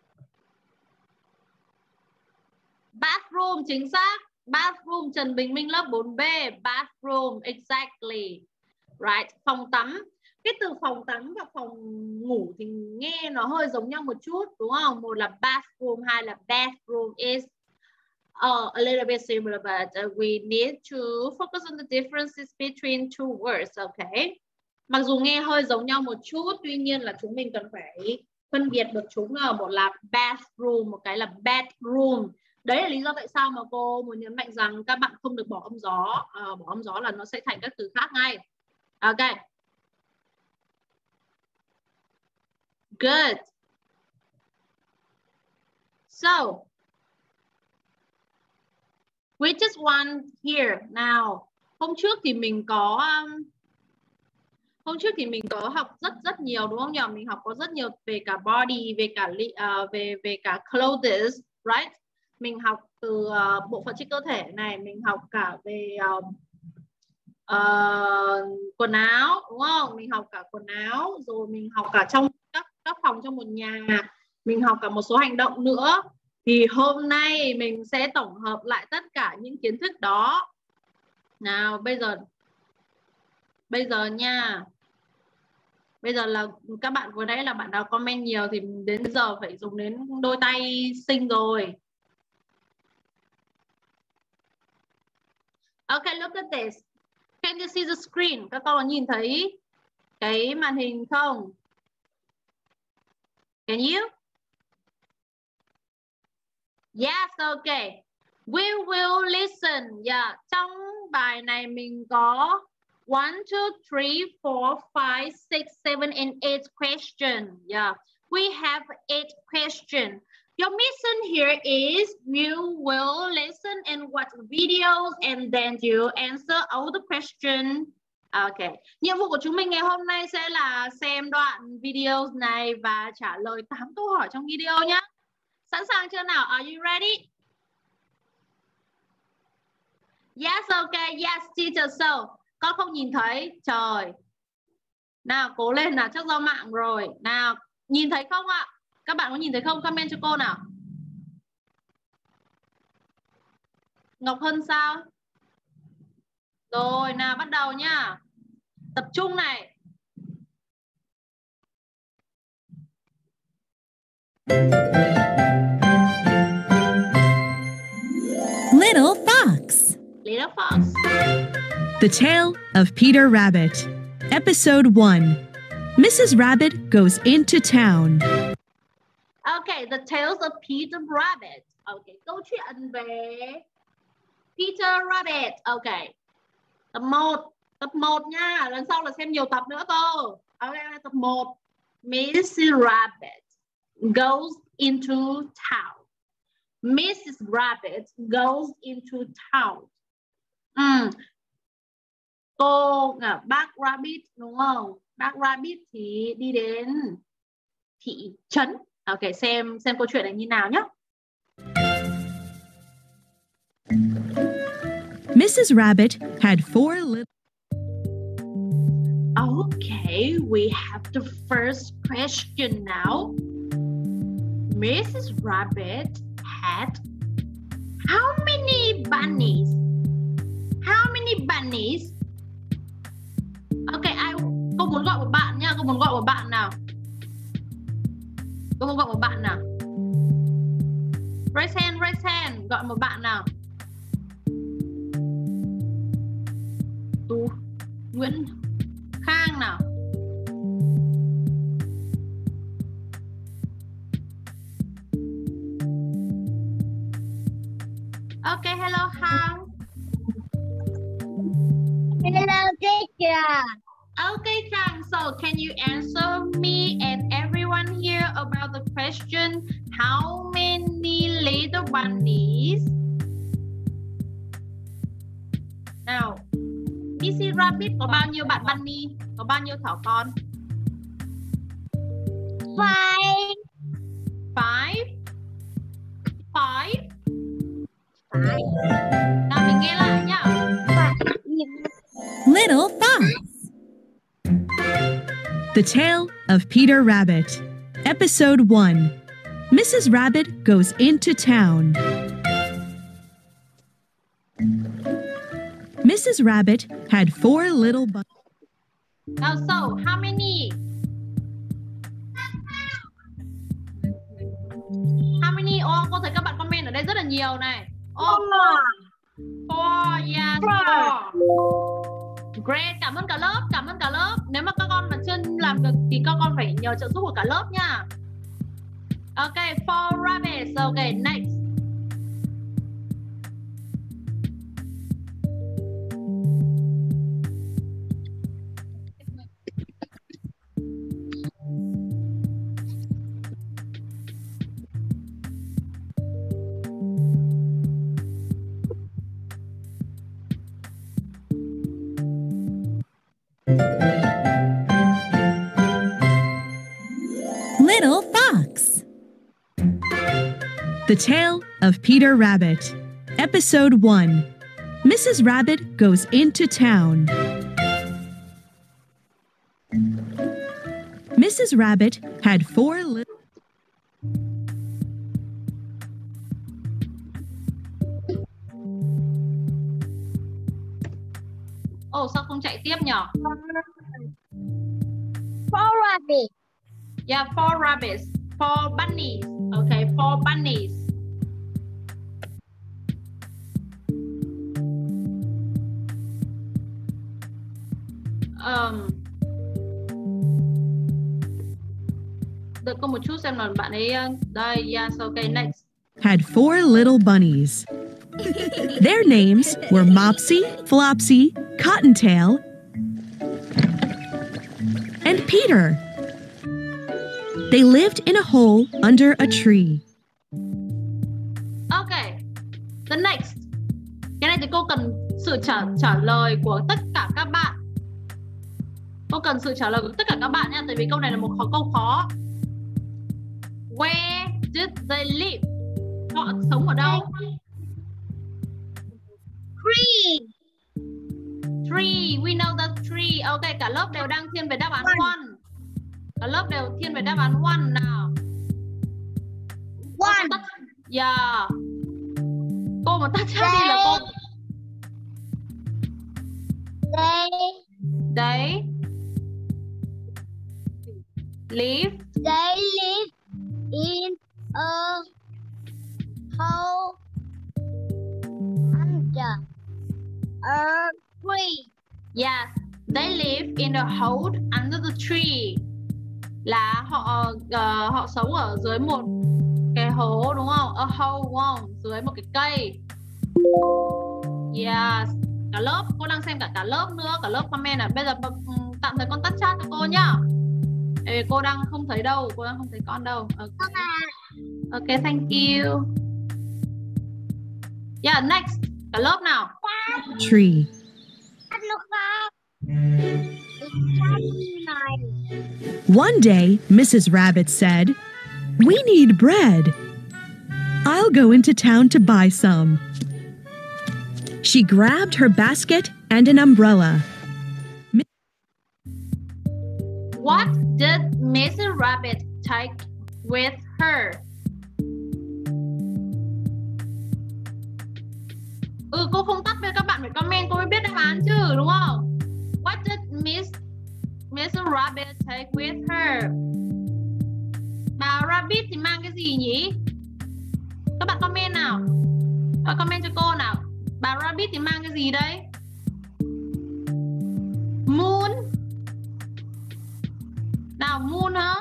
Bathroom, chính xác. Bathroom, Trần Bình Minh lớp bốn B. Bathroom, exactly. Right, phòng tắm. Cái từ phòng tắm và phòng ngủ thì nghe nó hơi giống nhau một chút, đúng không? Một là bathroom, hai là bathroom. Is uh, a little bit similar, but uh, we need to focus on the differences between two words, okay? Mặc dù nghe hơi giống nhau một chút, tuy nhiên là chúng mình cần phải phân biệt được chúng. Ở một là bathroom, một cái là bedroom. Đấy là lý do tại sao mà cô muốn nhấn mạnh rằng các bạn không được bỏ âm gió. À, bỏ âm gió là nó sẽ thành các từ khác ngay. Ok. Good. So, we just one here. Now, hôm trước thì mình có um, hôm trước thì mình có học rất rất nhiều, đúng không nhỉ? Mình học có rất nhiều về cả body, về cả uh, về về cả clothes, right? Mình học từ uh, bộ phận trên cơ thể này, mình học cả về uh, uh, quần áo, đúng không? Mình học cả quần áo, rồi mình học cả trong các các phòng trong một nhà, mình học cả một số hành động nữa. Thì hôm nay mình sẽ tổng hợp lại tất cả những kiến thức đó. Nào, bây giờ bây giờ nha. Bây giờ là các bạn vừa nãy là bạn nào comment nhiều thì đến giờ phải dùng đến đôi tay xinh rồi. Okay, look at this. Can you see the screen? Các con có nhìn thấy cái màn hình không? Can you? Yes, okay. We will listen. Yeah. Trong bài này mình có one, two, three, four, five, six, seven, and eight questions. Yeah. We have eight questions. Your mission here is you will listen and watch videos and then you answer all the questions. Okay. Nhiệm vụ của chúng mình ngày hôm nay sẽ là xem đoạn video này và trả lời tám câu hỏi trong video nhé. Sẵn sàng chưa nào? Are you ready? Yes, okay. Yes, teacher. So, con không nhìn thấy. Trời. Nào, cố lên nào. Chắc do mạng rồi. Nào, nhìn thấy không ạ? Các bạn có nhìn thấy không? Comment cho cô nào. Ngọc Hân sao? Rồi, nào bắt đầu nhá. Tập trung này. Little Fox. Little Fox. The Tale of Peter Rabbit. Episode one. Missus Rabbit goes into town. Okay, the tales of Peter Rabbit. Okay, câu chuyện về Peter Rabbit. Okay. Tập một, tập một nha, lần sau là xem nhiều tập nữa cô. Okay, tập một. Missus Rabbit goes into town. Missus Rabbit goes into town. Ừ. Cô, bác Rabbit đúng không? Bác Rabbit thì đi đến thị trấn. Ok, xem xem câu chuyện này như nào nhé. Missus Rabbit had four little... Okay, we have the first question now. Missus Rabbit had how many bunnies? How many bunnies? Okay, ai cô muốn gọi một bạn nha, cô muốn gọi một bạn nào. Cô muốn gọi một bạn nào. Raise hand, raise hand, gọi một bạn nào. Tú, Nguyễn Khang nào. Okay, hello Khang. Hello, teacher. Okay, Khang. So, can you answer question. How many little bunnies? Nào, Missy Rabbit có bao nhiêu bạn bunny? Có bao nhiêu thỏ con? Five. Five. Five. Five. Nào mình nghe lại nhá. Little Fox. The Tale of Peter Rabbit. Episode one. Missus Rabbit goes into town. Missus Rabbit had four little bunnies. Now, so how many? How many? Ô, cô thấy các bạn comment ở đây rất là nhiều này. Ô, four. Four, yes, four. Great, cảm ơn cả lớp, cảm ơn cả lớp. Nếu mà các con mà chưa làm được thì các con phải nhờ trợ giúp của cả lớp nha. Ok, four rabbits. Ok, next. Little Fox. The Tale of Peter Rabbit. Episode one. Missus Rabbit goes into town. Missus Rabbit had four little... Ồ, sao không chạy tiếp nhỉ? Four rabbits. Yeah, four rabbits. Four bunnies. Okay, four bunnies. Um, đợi cô một chút xem là bạn ấy đây. Yes, okay, next. had four little bunnies. Their names were Mopsy, Flopsy, Cottontail, and Peter. They lived in a hole under a tree. Okay, the next. Cái này thì cô cần sự trả, trả lời của tất cả các bạn. Cô cần sự trả lời của tất cả các bạn nha. Tại vì câu này là một khó, câu khó. Where did they live? Họ sống ở đâu? Tree. Tree, we know that tree. Ok, cả lớp đều đang thiên về đáp án one. Cả lớp đều thiên về đáp án one nào. One. Yeah. Cô mà tắt chat đi là cô. They. Đấy. Live. They live in a hole under a tree. Yes, they live in a hole under the tree. Là họ uh, họ sống ở dưới một cái hố, đúng không? A hole, đúng không? Dưới một cái cây. Yes. Cả lớp, cô đang xem cả cả lớp nữa, cả lớp comment à. Bây giờ tạm thời con tắt chat cho cô nhá. Ê, cô đang không thấy đâu, cô đang không thấy con đâu. Okay. Ok, thank you. Yeah, next. Cả lớp nào. Tree. One day, Missus Rabbit said, "We need bread. I'll go into town to buy some." She grabbed her basket and an umbrella. What did Missus Rabbit take with her? Ừ, cô không tắt với các bạn phải comment, cô mới biết đáp án chứ, đúng không? What did Miss Missus Rabbit take with her? Bà Rabbit thì mang cái gì nhỉ? Các bạn comment nào. Các bạn comment cho cô nào. Bà Rabbit thì mang cái gì đấy? Moon. Nào, moon hả?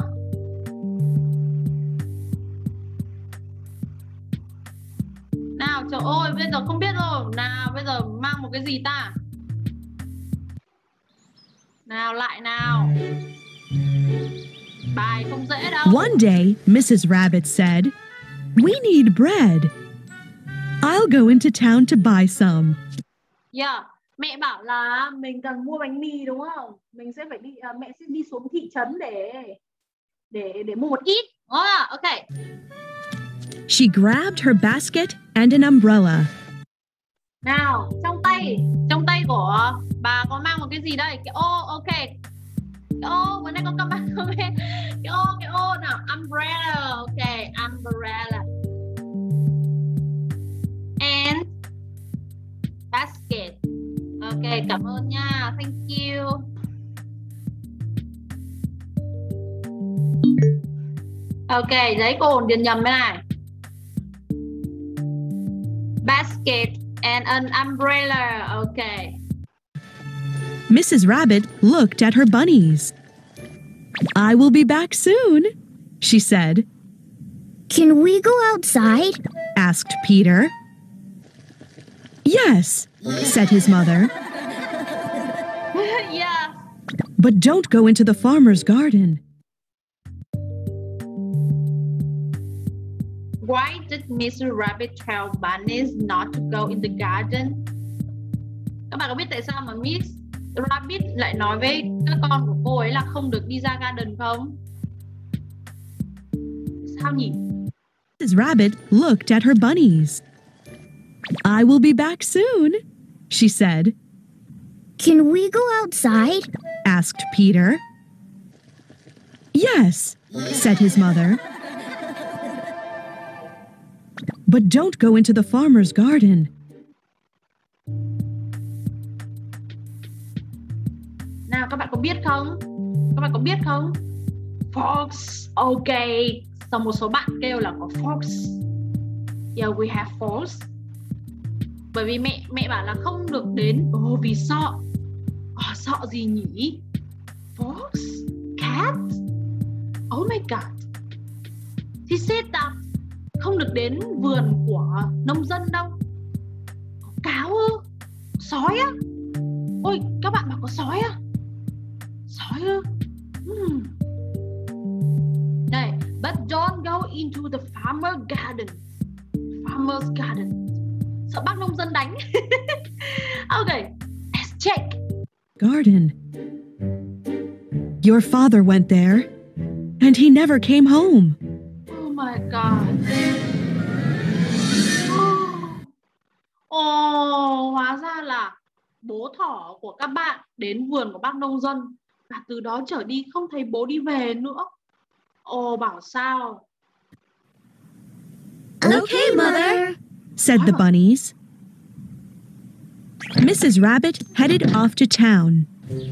Nào, trời ơi, bây giờ không biết rồi. Nào, bây giờ mang một cái gì ta? Nào, lại nào. Bài không dễ đâu. One day, Missus Rabbit said, "We need bread. I'll go into town to buy some." Yeah. Mẹ bảo là mình cần mua bánh mì đúng không? Mình sẽ phải đi, à, mẹ sẽ đi xuống thị trấn để để để mua một ít. Oh, okay. She grabbed her basket and an umbrella. Nào, trong tay, trong tay của bà có mang một cái gì đây? Cái ô, ok. Cái ô, bên đây có comment không? Cái ô, cái ô nào, umbrella, ok, umbrella. And basket. Ok, cảm ơn nha, thank you. Ok, đấy cô hồn điền nhầm thế này. Basket and an umbrella. Okay. Missus Rabbit looked at her bunnies. "I will be back soon," she said. Can we go outside? Asked Peter. "Yes," said his mother. Yeah. "But don't go into the farmer's garden." Why did Missus Rabbit tell bunnies not to go in the garden? Các bạn có biết tại sao mà Miss Rabbit lại nói với các con của cô ấy là không được đi ra garden không? Sao nhỉ? Missus Rabbit looked at her bunnies. "I will be back soon," she said. Can we go outside? Asked Peter. "Yes," said his mother. "But don't go into the farmer's garden." Nào các bạn có biết không? Các bạn có biết không? Fox. Ok. Xong một số bạn kêu là có fox. Yeah, we have fox. Bởi vì mẹ mẹ bảo là không được đến. Ồ, oh, vì sợ. Oh, sợ gì nhỉ? Fox? Cat? Oh my god. He said that không được đến vườn của nông dân đâu. Có cáo ư? Sói á? Ôi, các bạn bảo có sói á? Sói ư? Hmm. Đây, but don't go into the farmer garden. Farmer's garden. Sợ bác nông dân đánh. Okay, let's check. Garden. "Your father went there, and he never came home." Oh my god. Ồ, oh, hóa ra là bố thỏ của các bạn đến vườn của bác nông dân và từ đó trở đi không thấy bố đi về nữa. Ồ, oh, bảo sao? Okay, Mother, said the bunnies. Missus Rabbit headed off to town.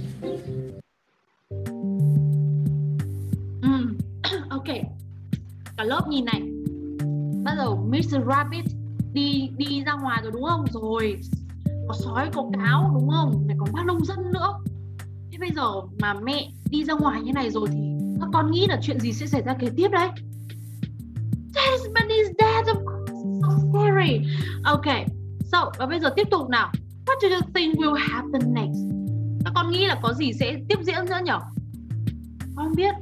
Mm. Ok. Cả lớp nhìn này. Bắt đầu missus Rabbit đi đi ra ngoài rồi đúng không? Rồi có sói, có cáo đúng không? Lại còn bác nông dân nữa. Thế bây giờ mà mẹ đi ra ngoài như này rồi thì các con nghĩ là chuyện gì sẽ xảy ra kế tiếp đấy? That bunny's dead, of course. So scary. Ok. So, và bây giờ tiếp tục nào. What do you think will happen next? Các con nghĩ là có gì sẽ tiếp diễn nữa nhỉ? Con không biết.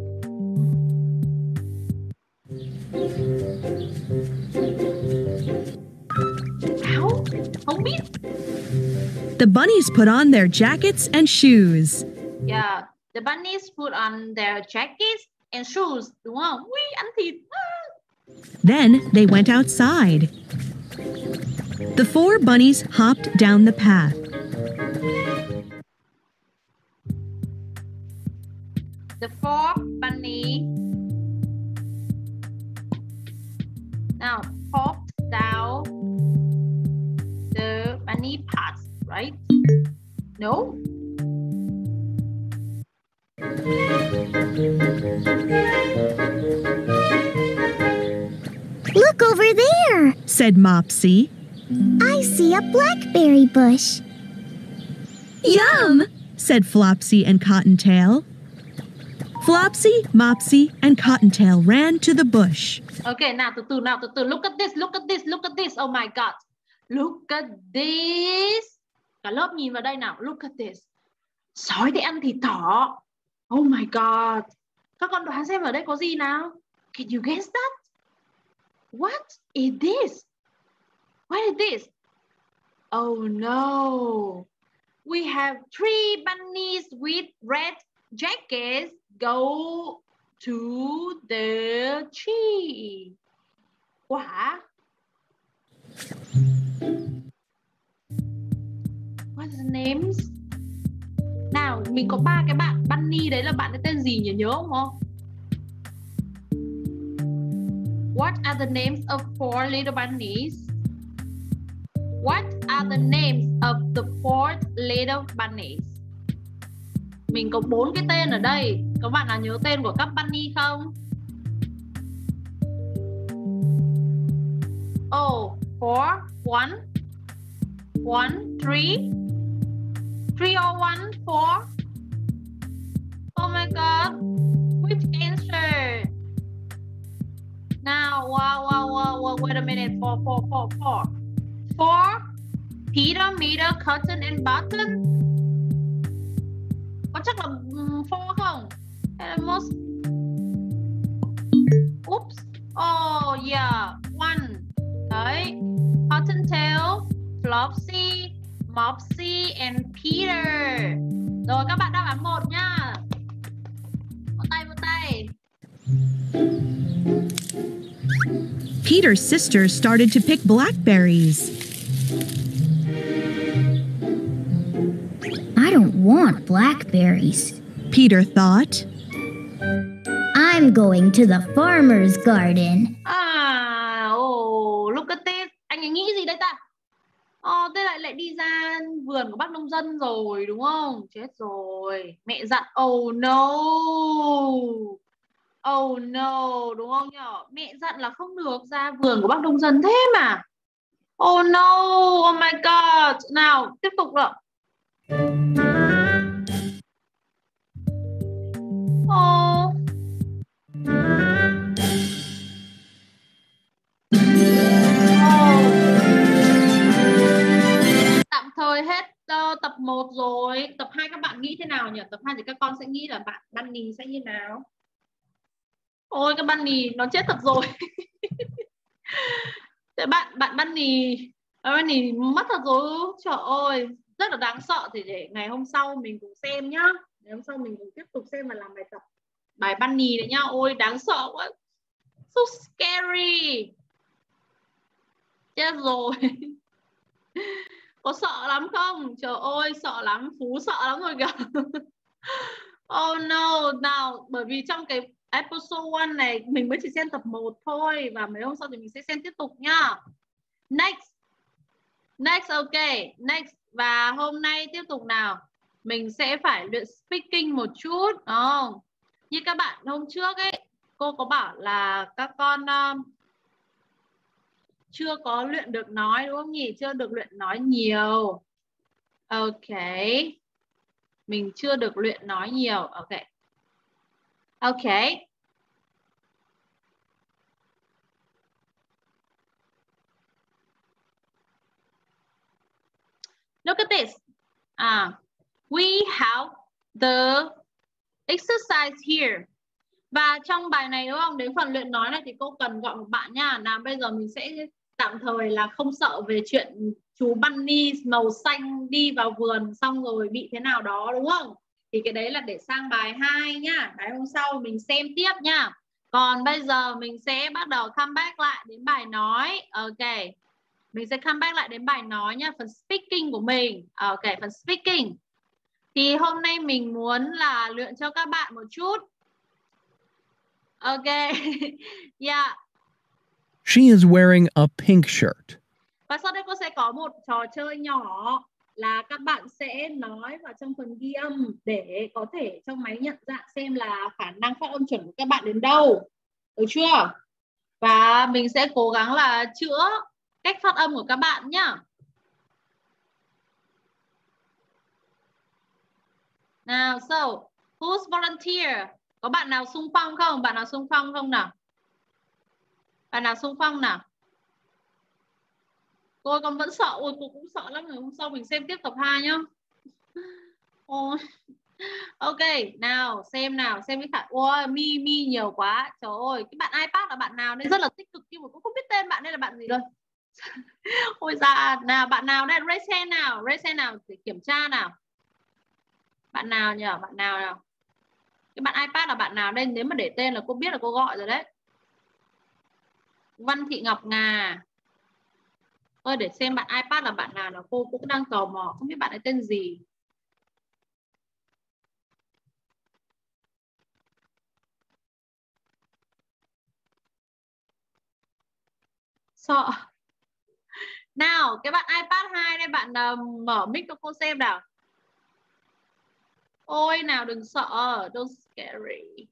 Áo? Không biết. The bunnies put on their jackets and shoes. Yeah, the bunnies put on their jackets and shoes, đúng không? Ui, ăn thịt. Then they went outside. The four bunnies hopped down the path. The four bunny now hopped down the bunny path, right? No? look over there, said Mopsy. I see a blackberry bush. Yum, said Flopsy and Cottontail. Flopsy, Mopsy, and Cottontail ran to the bush. Okay, nào từ từ nào từ từ. Look at this, look at this, look at this. Oh my god. Look at this. Cả lớp nhìn vào đây nào. Look at this. Sói để ăn thịt thỏ. Oh my god. Các con đoán xem ở đây có gì nào? Can you guess that? What is this? What is this? Oh no. We have three bunnies with red jackets go to the tree. Quả. What's the names? Nào, mình có ba cái bạn bunny đấy, là bạn ấy tên gì nhỉ, nhớ không không? What are the names of four little bunnies? What are the names of the four little bunnies? Mình có bốn cái tên ở đây. Các bạn nào nhớ tên của các bunny không? Oh, four, one, one, three, three or one, four. Oh my God, which answer? Now, wow, wow, wow, wow, wait a minute, four, four, four, four. Four, Peter, Meter, Cotton and Button. Có chắc là um, four không? Hay là most? Oops. Oh yeah, one. Đấy. Cottontail, Flopsy, Mopsy and Peter. Rồi các bạn đáp án một nhá. Vỗ tay, vỗ tay. Peter's sister started to pick blackberries. I don't want blackberries, Peter thought. I'm going to the farmer's garden. À, oh, look at this. Anh ấy nghĩ gì đây ta? Ồ, thế lại lại đi ra vườn của bác nông dân rồi đúng không? Chết rồi. Mẹ dặn oh no. Oh no, đúng không nhỉ? Mẹ dặn là không được ra vườn của bác nông dân thế mà. Oh no, oh my god. Nào, tiếp tục nào. Oh. Tạm thời hết uh, tập một rồi. Tập hai các bạn nghĩ thế nào nhỉ? Tập hai thì các con sẽ nghĩ là bạn bunny sẽ như nào? Ôi cái bunny nó chết thật rồi. Thế bạn bạn bunny bunny mất thật rồi. Trời ơi, rất là đáng sợ. Thì để ngày hôm sau mình cùng xem nhá. Ngày hôm sau mình cùng tiếp tục xem và làm bài tập bài bunny đấy nhá. Ôi đáng sợ quá. So scary. Chết rồi. Có sợ lắm không? Trời ơi, sợ lắm. Phú sợ lắm rồi kìa. Oh no. Nào, bởi vì trong cái episode one này mình mới chỉ xem tập một thôi. Và mấy hôm sau thì mình sẽ xem tiếp tục nhá. Next. Next, ok. Next. Và hôm nay tiếp tục nào. Mình sẽ phải luyện speaking một chút. Oh. Như các bạn hôm trước ấy, cô có bảo là các con um, chưa có luyện được nói đúng không nhỉ? Chưa được luyện nói nhiều. Ok. Mình chưa được luyện nói nhiều. Ok. Ok. Look at this. Ah, we have the exercise here. Và trong bài này đúng không? Đến phần luyện nói này thì cô cần gọi một bạn nha. Nào bây giờ mình sẽ tạm thời là không sợ về chuyện chú bunny màu xanh đi vào vườn xong rồi bị thế nào đó đúng không? Thì cái đấy là để sang bài hai nhá. Bài hôm sau mình xem tiếp nhá. Còn bây giờ mình sẽ bắt đầu come back lại đến bài nói. Ok. Mình sẽ come back lại đến bài nói nhá. Phần speaking của mình. Ok, phần speaking. Thì hôm nay mình muốn là luyện cho các bạn một chút. Ok. Yeah. She is wearing a pink shirt. Và sau đây cô sẽ có một trò chơi nhỏ là các bạn sẽ nói vào trong phần ghi âm để có thể trong máy nhận dạng xem là khả năng phát âm chuẩn của các bạn đến đâu. Được chưa? Và mình sẽ cố gắng là chữa cách phát âm của các bạn nhá. Nào, so, who's volunteer? Có bạn nào xung phong không? Bạn nào xung phong không nào? Bạn nào xung phong nào? Cô con vẫn sợ, ôi cô cũng sợ lắm rồi. Hôm sau mình xem tiếp tập hai nhá. Ôi, Ok, nào xem nào, xem cái khả. Ôi, mi mi nhiều quá. Trời ơi, cái bạn iPad là bạn nào đây rất là tích cực nhưng mà cũng không biết tên bạn đây là bạn gì đâu. Ôi dạ, nào bạn nào đây, raise hand nào, raise hand nào để kiểm tra nào. Bạn nào nhỉ? Bạn nào nào? Cái bạn iPad là bạn nào đây? Nếu mà để tên là cô biết là cô gọi rồi đấy. Văn Thị Ngọc Ngà. Ơi để xem bạn iPad là bạn nào là cô cũng đang tò mò, không biết bạn ấy tên gì. Sợ. Nào, cái bạn iPad hai đây bạn uh, mở mic cho cô xem nào. Ôi nào đừng sợ, don't scary.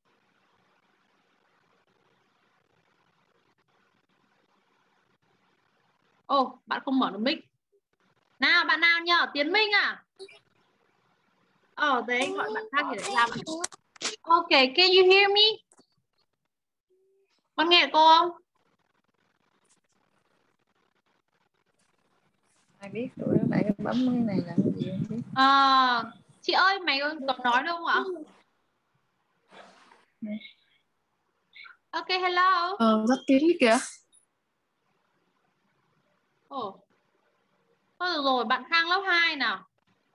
Ồ, oh, bạn không mở được mic. Nào, bạn nào nhờ? Tiến Minh à? Ờ, oh, đấy gọi bạn khác thì lại làm. Ok, can you hear me? Con nghe cô không? Ai biết tụi nó bạn bấm cái này là cái gì không biết. À, chị ơi, mày có nói đâu không ạ? Ok, hello. Ờ, rất tiếng kìa. Ồ. Oh. Thôi được rồi, bạn Khang lớp hai nào.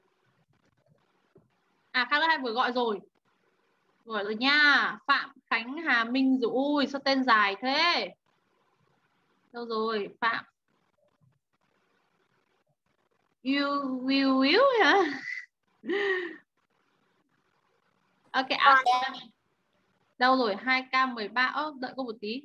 À, Khang lớp hai vừa gọi rồi. Gọi rồi nha. Phạm Khánh Hà Minh Dụ. Ui, sao tên dài thế? Đâu rồi, Phạm. You will will hả? Ok, à, đâu rồi, hai k mười ba. Ơ, đợi cô một tí.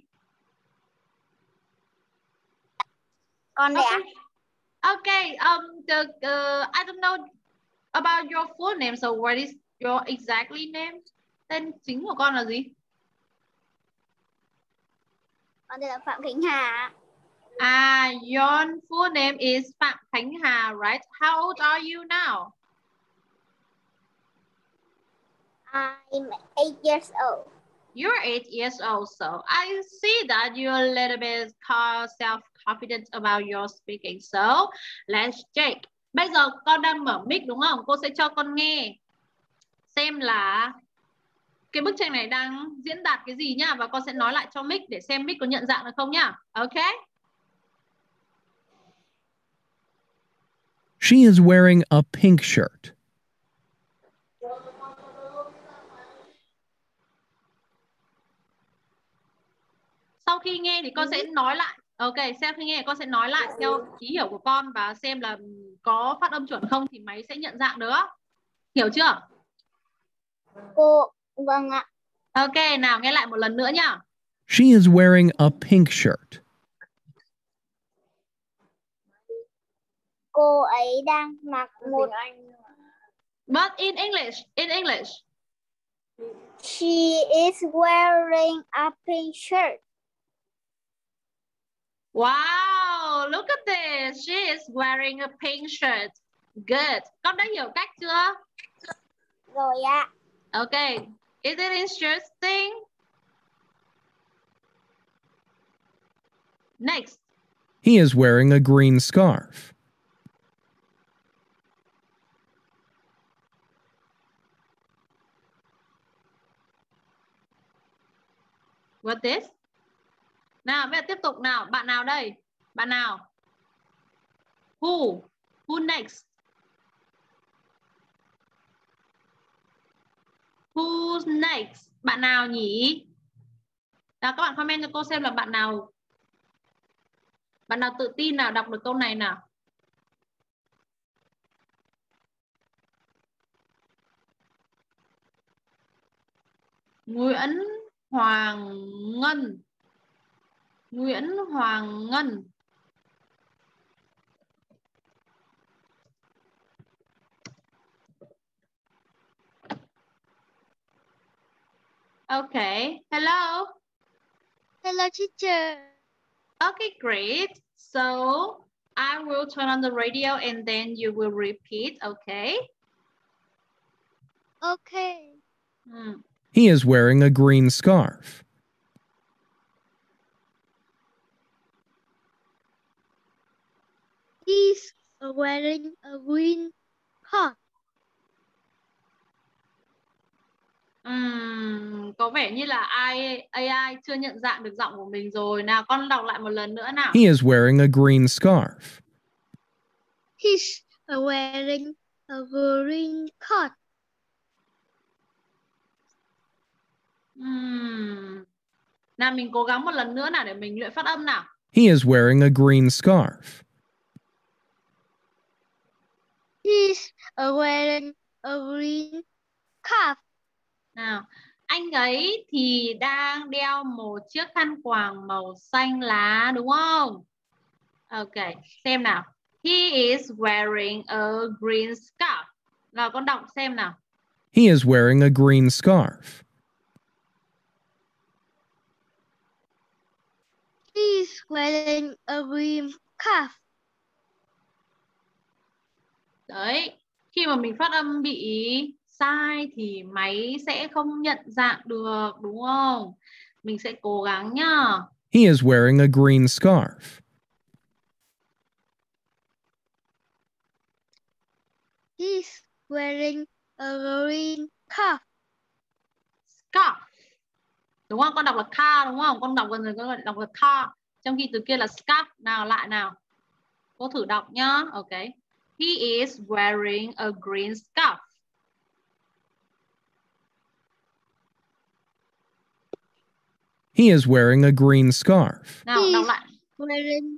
Con đây ạ. Okay, um, the, uh, I don't know about your full name, so what is your exactly name? Tên chính của con là gì? Con tên là Phạm Khánh Hà. Ah, your full name is Phạm Khánh Hà, right? How old are you now? I'm eight years old. You're eight years old, so I see that you're a little bit self-confident about your speaking. So let's check. Bây giờ con đang mở mic đúng không? Cô sẽ cho con nghe xem là cái bức tranh này đang diễn đạt cái gì nhá, và con sẽ nói lại cho mic để xem mic có nhận dạng được không nhá. Ok. She is wearing a pink shirt. Sau khi nghe thì con sẽ nói lại. Ok, sau khi nghe con sẽ nói lại theo ý hiểu của con và xem là có phát âm chuẩn không thì máy sẽ nhận dạng được. Hiểu chưa? Cô, vâng ạ. Ok, nào nghe lại một lần nữa nhá. She is wearing a pink shirt. Cô ấy đang mặc một. But in English, in English. She is wearing a pink shirt. Wow, look at this. She is wearing a pink shirt. Good. Con đã hiểu cách chưa? Rồi ạ. Okay. Is it interesting? Next. He is wearing a green scarf. What this? Nào, bây giờ tiếp tục nào. Bạn nào đây? Bạn nào? Who? Who next? Who's next? Bạn nào nhỉ? Nào, các bạn comment cho cô xem là bạn nào Bạn nào tự tin nào đọc được câu này nào? Nguyễn Hoàng Ngân. Nguyễn Hoàng Ngân. Okay. Hello. Hello teacher. Okay, great. So I will turn on the radio and then you will repeat, okay? Okay. Hmm. He is wearing a green scarf. He's wearing a green hat. có vẻ như là ai a i chưa nhận dạng được giọng của mình rồi. Nào con đọc lại một lần nữa nào. He is wearing a green scarf. He's wearing a green coat. Uhm. Nào mình cố gắng một lần nữa nào để mình luyện phát âm nào. He is wearing a green scarf. He's wearing a green scarf. Nào, anh ấy thì đang đeo một chiếc khăn quàng màu xanh lá đúng không? Ok, xem nào. He is wearing a green scarf. Nào con đọc xem nào. He is wearing a green scarf. He's wearing a green scarf. Đấy, khi mà mình phát âm bị sai thì máy sẽ không nhận dạng được đúng không? Mình sẽ cố gắng nhá. He is wearing a green scarf. He's wearing a green scarf. Scarf. Đúng không? Con đọc là car đúng không? Con đọc gần rồi con đọc là car. Trong khi từ kia là scarf. Nào lại nào. Cô thử đọc nhá. Ok. He is wearing a green scarf. He is wearing a green scarf. Nào đọc lại. Wearing.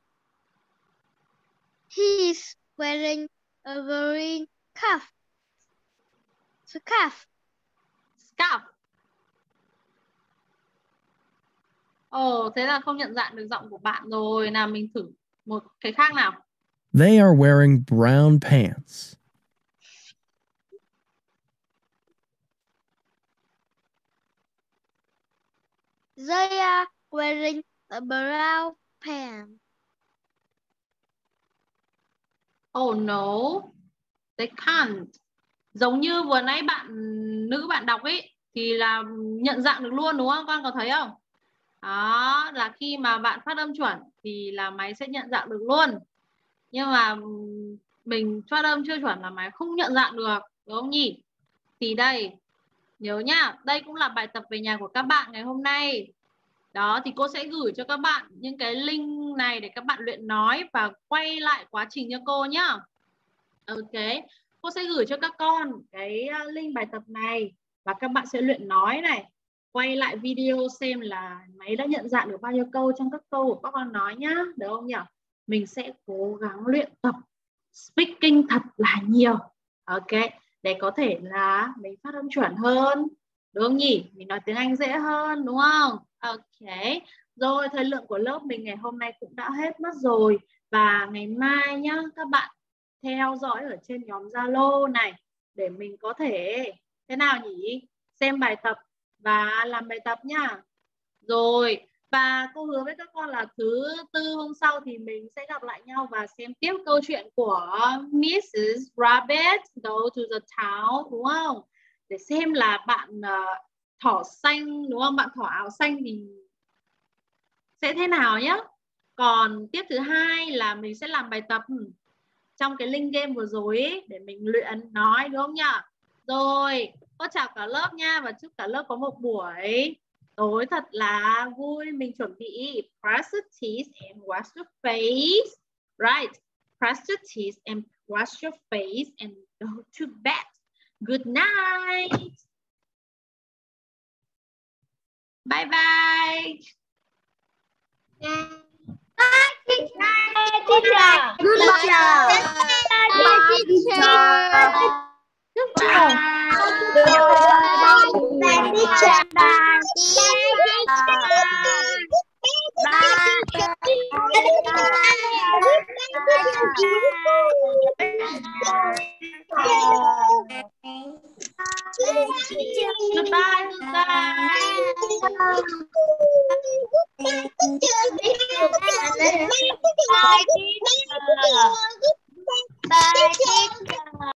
He's wearing a green scarf. Scarf. Scarf. Ồ, thế là không nhận dạng được giọng của bạn rồi. Nào mình thử một cái khác nào. They are wearing brown pants. They are wearing a brown pants. Oh no, they can't. Giống như vừa nãy bạn nữ bạn đọc ấy thì là nhận dạng được luôn đúng không? Con có thấy không? Đó là khi mà bạn phát âm chuẩn thì là máy sẽ nhận dạng được luôn. Nhưng mà mình phát âm chưa chuẩn là máy không nhận dạng được, đúng không nhỉ? Thì đây, nhớ nhá, đây cũng là bài tập về nhà của các bạn ngày hôm nay. Đó, thì cô sẽ gửi cho các bạn những cái link này để các bạn luyện nói và quay lại quá trình cho cô nhá. Ok, cô sẽ gửi cho các con cái link bài tập này và các bạn sẽ luyện nói này. Quay lại video xem là máy đã nhận dạng được bao nhiêu câu trong các câu của các con nói nhá, được không nhỉ? Mình sẽ cố gắng luyện tập speaking thật là nhiều. Ok, để có thể là mình phát âm chuẩn hơn. Đúng không nhỉ? Mình nói tiếng Anh dễ hơn đúng không? Ok. Rồi, thời lượng của lớp mình ngày hôm nay cũng đã hết mất rồi. Và ngày mai nhá, các bạn theo dõi ở trên nhóm Zalo này để mình có thể thế nào nhỉ? Xem bài tập và làm bài tập nhá. Rồi, và cô hứa với các con là thứ tư hôm sau thì mình sẽ gặp lại nhau và xem tiếp câu chuyện của missus Rabbit Go to the Town đúng không? Để xem là bạn uh, thỏ xanh đúng không? Bạn thỏ áo xanh thì sẽ thế nào nhé. Còn tiếp thứ hai là mình sẽ làm bài tập trong cái link game vừa rồi ấy, để mình luyện nói đúng không nhỉ? Rồi, cô chào cả lớp nha và chúc cả lớp có một buổi tối thật là vui. Mình chuẩn bị brush your teeth and wash your face. Right, brush your teeth and wash your face and go to bed. Good night. Bye bye. Bye, teacher. Good job. Bye, teacher. Goodbye. Bye, teacher. Bye. Goodbye, goodbye. Bye, teacher.